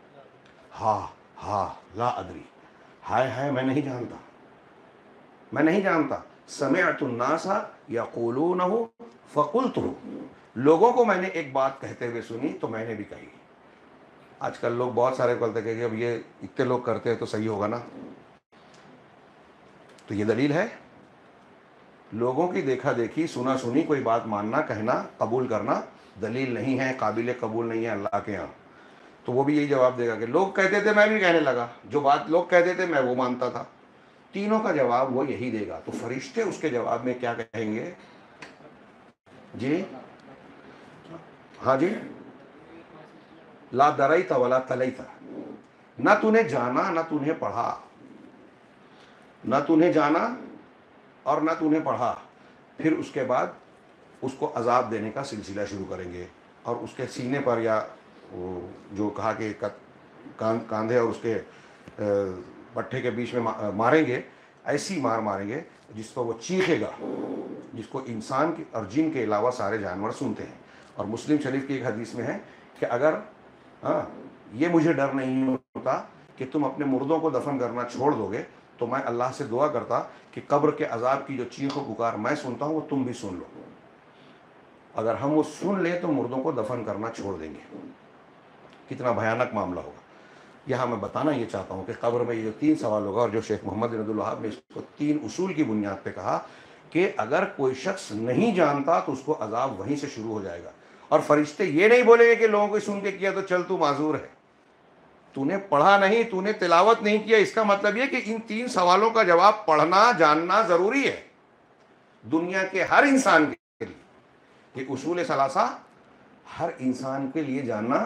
ہاں لا ادری, ہائے میں نہیں جانتا, میں نہیں جانتا. سمعت الناس یقولونہ فقلتہ, لوگوں کو میں نے ایک بات کہتے ہوئے سنی تو میں نے بھی کہی. آج کل لوگ بہت سارے بولتے کہ اب یہ اتنے لوگ کرتے ہیں تو صحیح ہوگا نا. تو یہ دلیل ہے. لوگوں کی دیکھا دیکھی, سنا سنی کوئی بات ماننا, کہنا, قبول کرنا دلیل نہیں ہے, قابل قبول نہیں ہے اللہ کے یہاں. تو وہ بھی یہی جواب دے گا کہ لوگ کہتے تھے میں بھی کہنے لگا, جو بات لوگ کہتے تھے میں وہ مانتا تھا. تینوں کا جواب وہ یہی دے گا. تو فرشتے اس کے جواب میں کیا کہیں گے؟ جی ہاں جی, لا دریت ولا تلیت, نہ تو نے جانا نہ تو نے پڑھا, نہ تو نے جانا اور نہ تو نے پڑھا. پھر اس کے بعد اس کو عذاب دینے کا سلسلہ شروع کریں گے, اور اس کے سینے پر یا جو کہا کہ کاندھے اور اس کے پٹھے کے بیچ میں ماریں گے, ایسی ماریں گے جس کو وہ چیخے گا, جس کو انسان اور جن کے علاوہ سارے جانور سنتے ہیں. اور مسلم شریف کی ایک حدیث میں ہے کہ اگر یہ مجھے ڈر نہیں ہوتا کہ تم اپنے مردوں کو دفن کرنا چھوڑ دو گے تو میں اللہ سے دعا کرتا کہ قبر کے عذاب کی جو چیخ و پکار میں سنتا ہوں وہ تم بھی سن لو. اگر ہم وہ سن لیں تو مردوں کو دفن کرنا چھوڑ دیں گے. کتنا بھیانک معاملہ ہوگا. یہاں میں بتانا یہ چاہتا ہوں کہ قبر میں یہ جو 3 سوال ہوگا, اور جو شیخ محمد بن عبد الوہاب نے اس کو 3 اصول کی بنیاد پہ کہا کہ اگر کوئی شخص نہیں جانتا تو اس کو عذاب وہیں سے شروع ہو جائے گا. اور فرشتے یہ نہیں بولیں گے کہ لوگوں کو سن کے کیا تو چل تو معذور ہے, تو نے پڑھا نہیں, تو نے تلاوت نہیں کیا. اس کا مطلب یہ کہ ان 3 سوالوں کا جواب پڑھنا جاننا ضروری ہے دنیا کے ہر انسان کے لیے. یہ اصول ثلاثہ ہر انسان کے لیے جاننا,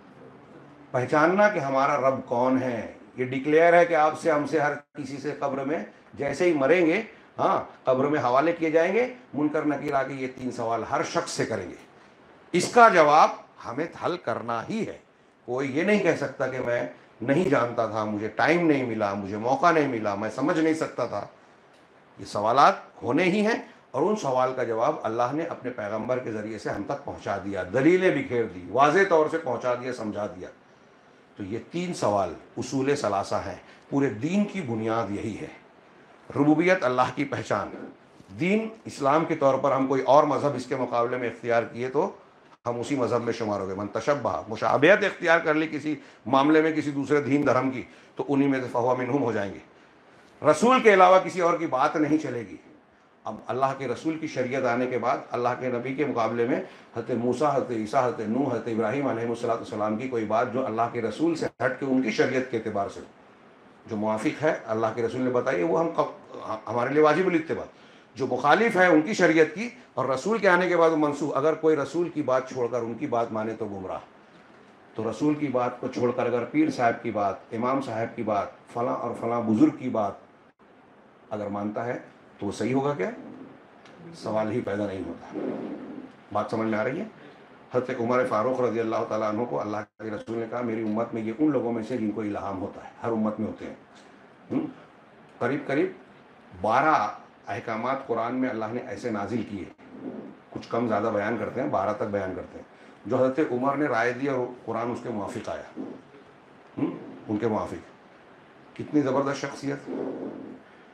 پہچاننا کہ ہمارا رب کون ہے. یہ ڈکلیئر ہے کہ آپ سے, ہم سے, ہر کسی سے قبر میں جیسے ہی مریں گے قبر میں حوالے کیے جائیں گے. منکر نکیر آ کے یہ 3 سوال ہر شخص سے کریں گے. اس کا جواب ہمیں حل کرنا ہی ہے. کوئی یہ نہیں کہہ سکتا کہ میں نہیں جانتا تھا, مجھے ٹائم نہیں ملا, مجھے موقع نہیں ملا, میں سمجھ نہیں سکتا تھا. یہ سوالات ہونے ہی ہیں, اور ان سوال کا جواب اللہ نے اپنے پیغمبر کے ذریعے سے ہم تک پہنچا دیا, دلیلیں بکھیر دی, واضح طور سے پہنچا دیا, سمجھا دیا. تو یہ 3 سوال اصول ثلاثہ ہیں. پورے دین کی بنیاد یہی ہے. ربوبیت اللہ کی پہچان. دین اسلام کے طور پر ہم کوئی اور مذہب اس کے مقابلے میں اختیار کیے تو ہم اسی مذہب میں شمار ہو گئے. من تشبہ, مشابہت اختیار کر لی کسی معاملے میں کسی دوسرے دین دھرم کی تو انہی میں سے فہو منہم ہو جائیں گے. رسول کے علاوہ کسی اور کی بات نہیں چلے گی. اب اللہ کے رسول کی شریعت آنے کے بعد اللہ کے نبی کے مقابلے میں حضرت موسیٰ, حضرت عیسیٰ, حضرت نوح, حضرت ابراہیم علیہ السلام کی کوئی بات جو اللہ کے رسول سے ہٹ کے ان کی شریعت کے اعتبار سے جو موافق ہے اللہ کے رسول نے بتائی وہ ہمارے لیے واجب الاتباع. جو مخالف ہے ان کی شریعت کی اور رسول کے آنے کے بعد وہ منسوخ. اگر کوئی رسول کی بات چھوڑ کر ان کی بات مانے تو گمراہ. تو رسول کی بات کو چھوڑ کر اگر پیر صاحب کی بات, امام صاحب کی بات, فلاں اور فلاں بزرگ کی بات اگر مانتا ہے تو وہ صحیح ہوگا کیا؟ سوال ہی پیدا نہیں ہوتا. بات سمجھ میں آ رہی ہے؟ حضرت عمر فاروق رضی اللہ تعالیٰ عنہ کو اللہ کے رسول نے کہا میری امت میں یہ ان لوگوں میں سے جن کو الہام ہوتا ہے, ہر امت میں ہوتے ہیں. قریب 12 احکامات قرآن میں اللہ نے ایسے نازل کیے, کچھ کم زیادہ بیان کرتے ہیں, 12 تک بیان کرتے ہیں, جو حضرت عمر نے رائے دی اور قرآن اس کے موافق آیا. ان کے موافق. کتنی زبردست شخصیت.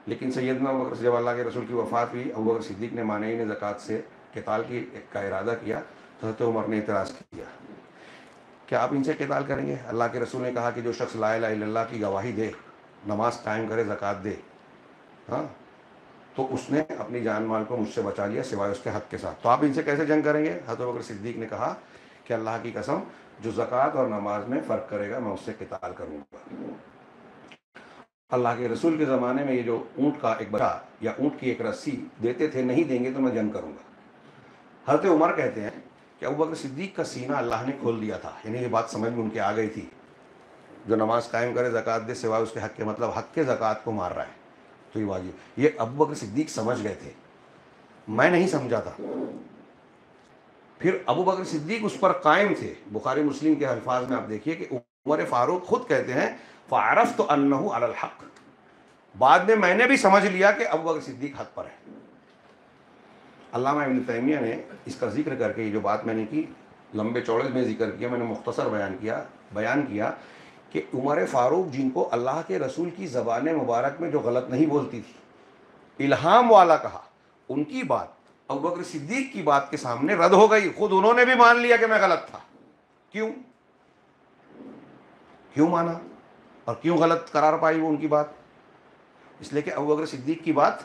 لیکن سیدنا ابو بکر جب اللہ کے رسول کی وفات ہوئی، ابو بکر صدیق نے مانعین زکوٰۃ سے قتال کا ارادہ کیا، تو حضرت عمر نے اعتراض کیا کہ آپ ان سے قتال کریں گے؟ اللہ کے رسول نے کہا کہ جو شخص لا الہ الا اللہ کی گواہی دے، نماز قائم کرے، زکوٰۃ دے، ہاں، تو اس نے اپنی جان مال کو مجھ سے بچا لیا سوائے اس کے حق کے ساتھ، تو آپ ان سے کیسے جنگ کریں گے؟ حضرت ابوبکر صدیق نے کہا کہ اللہ کی قسم، جو زکوٰۃ اور نماز میں فرق کرے گا میں اس سے قتال کروں گا۔ اللہ کے رسول کے زمانے میں یہ جو اونٹ کا ایک بچہ یا اونٹ کی ایک رسی دیتے تھے، نہیں دیں گے تو میں جنگ کروں گا۔ حضرت عمر کہتے ہیں کہ ابوبکر صدیق کا سینہ اللہ نے کھول دیا تھا، یعنی یہ بات سمجھ میں ان کے آ گئی تھی، جو نماز قائم کرے، زکوٰۃ دے سوائے اس کے حق کے، مطلب حق کے زکوٰۃ کو مار رہا ہے تو یہ واجب، یہ ابوبکر صدیق سمجھ گئے تھے، میں نہیں سمجھا تھا۔ پھر ابوبکر صدیق اس پر قائم تھے۔ بخاری مسلم کے الفاظ میں آپ دیکھیے کہ عمر فاروق خود کہتے ہیں فعرفت انہ علی الحق، بعد میں نے بھی سمجھ لیا کہ ابوبکر صدیق حق پر ہے۔ علامہ ابن تیمیہ نے اس کا ذکر کر کے، یہ جو بات میں نے کی لمبے چوڑے میں ذکر کیا، میں نے مختصر بیان کیا کہ عمر فاروق جن کو اللہ کے رسول کی زبان مبارک میں جو غلط نہیں بولتی تھی، الہام والا کہا، ان کی بات ابوبکر صدیق کی بات کے سامنے رد ہو گئی، خود انہوں نے بھی مان لیا کہ میں غلط تھا۔ کیوں مانا اور کیوں غلط قرار پائی وہ ان کی بات؟ اس لیے کہ ابوبکر صدیق کی بات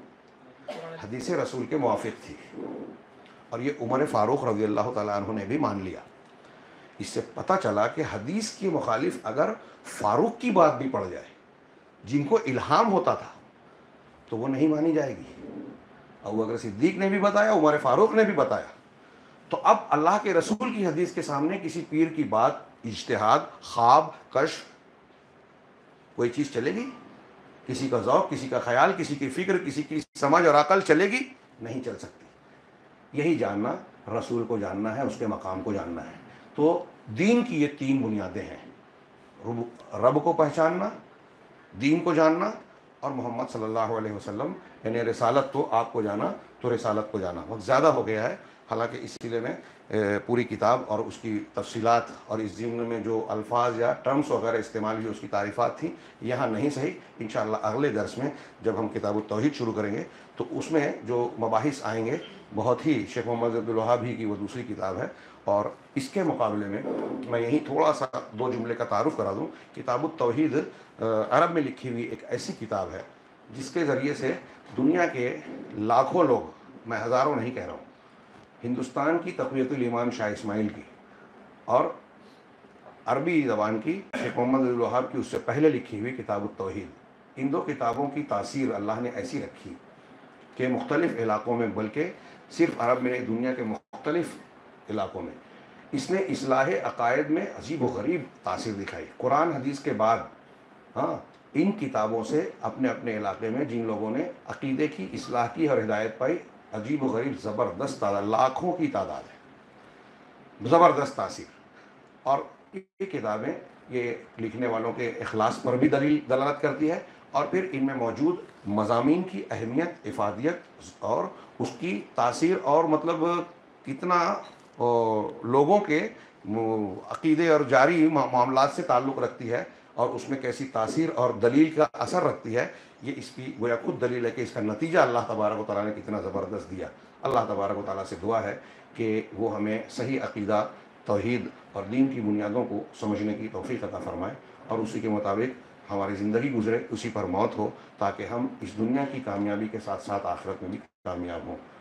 حدیث رسول کے موافق تھی، اور یہ عمر فاروق رضی اللہ تعالیٰ عنہ نے بھی مان لیا۔ اس سے پتہ چلا کہ حدیث کی مخالف اگر فاروق کی بات بھی پڑ جائے، جن کو الہام ہوتا تھا، تو وہ نہیں مانی جائے گی۔ ابوبکر صدیق نے بھی بتایا، عمر فاروق نے بھی بتایا، تو اب اللہ کے رسول کی حدیث کے سامنے کسی پیر کی بات، اجتہاد، خواب، کشف، کوئی چیز چلے گی؟ کسی کا ذوق، کسی کا خیال، کسی کی فکر، کسی کی سمجھ اور عقل چلے گی؟ نہیں چل سکتی۔ یہی جاننا، رسول کو جاننا ہے، اس کے مقام کو جاننا ہے۔ تو دین کی یہ تین بنیادیں ہیں: رب کو پہچاننا، دین کو جاننا، اور محمد صلی اللہ علیہ وسلم یعنی رسالت، تو آپ کو جانا تو رسالت کو جانا۔ وقت زیادہ ہو گیا ہے، حالانکہ اس سلسلے میں پوری کتاب اور اس کی تفصیلات اور اس ضمن میں جو الفاظ یا ٹرمز وغیرہ استعمال ہوئی، اس کی تعریفات تھیں، یہاں نہیں صحیح۔ انشاءاللہ اگلے درس میں جب ہم کتاب التوحید شروع کریں گے تو اس میں جو مباحث آئیں گے، بہت ہی شیخ محمد عبدالوہاب ہی کی وہ دوسری کتاب ہے، اور اس کے مقابلے میں یہیں تھوڑا سا دو جملے کا تعارف کرا دوں۔ کتاب التوحید عرب میں لکھی ہوئی ایک ایسی کتاب ہے جس کے ذریعے سے دنیا کے لاکھوں لوگ، میں ہزاروں نہیں کہہ رہا ہوں، ہندوستان کی تقویت الایمان شاہ اسماعیل کی اور عربی زبان کی شیخ محمد عبدالوہاب کی اس سے پہلے لکھی ہوئی کتاب التوحید، ان دو کتابوں کی تاثیر اللہ نے ایسی رکھی کہ مختلف علاقوں میں، بلکہ صرف عرب میں نہیں، دنیا کے مختلف علاقوں میں اس نے اصلاح عقائد میں عجیب و غریب تاثیر دکھائی۔ قرآن حدیث کے بعد ان کتابوں سے اپنے اپنے علاقے میں جن لوگوں نے عقیدے کی اصلاح کی اور ہدایت پائی، عجیب و غریب زبردست تعداد، لاکھوں کی تعداد ہے، زبردست تاثیر۔ اور یہ کتابیں یہ لکھنے والوں کے اخلاص پر بھی دلالت کرتی ہے، اور پھر ان میں موجود مضامین کی اہمیت، افادیت اور اس کی تاثیر، اور مطلب کتنا لوگوں کے عقیدے اور جاری معاملات سے تعلق رکھتی ہے، اور اس میں کیسی تاثیر اور دلیل کا اثر رکھتی ہے، یہ اس کی گویا خود دلیل ہے کہ اس کا نتیجہ اللہ تبارک و تعالیٰ نے کتنا زبردست دیا۔ اللہ تبارک و تعالیٰ سے دعا ہے کہ وہ ہمیں صحیح عقیدہ، توحید اور دین کی بنیادوں کو سمجھنے کی توفیق عطا فرمائے، اور اسی کے مطابق ہماری زندگی گزرے، اسی پر موت ہو، تاکہ ہم اس دنیا کی کامیابی کے ساتھ ساتھ آخرت میں بھی کامیاب ہوں۔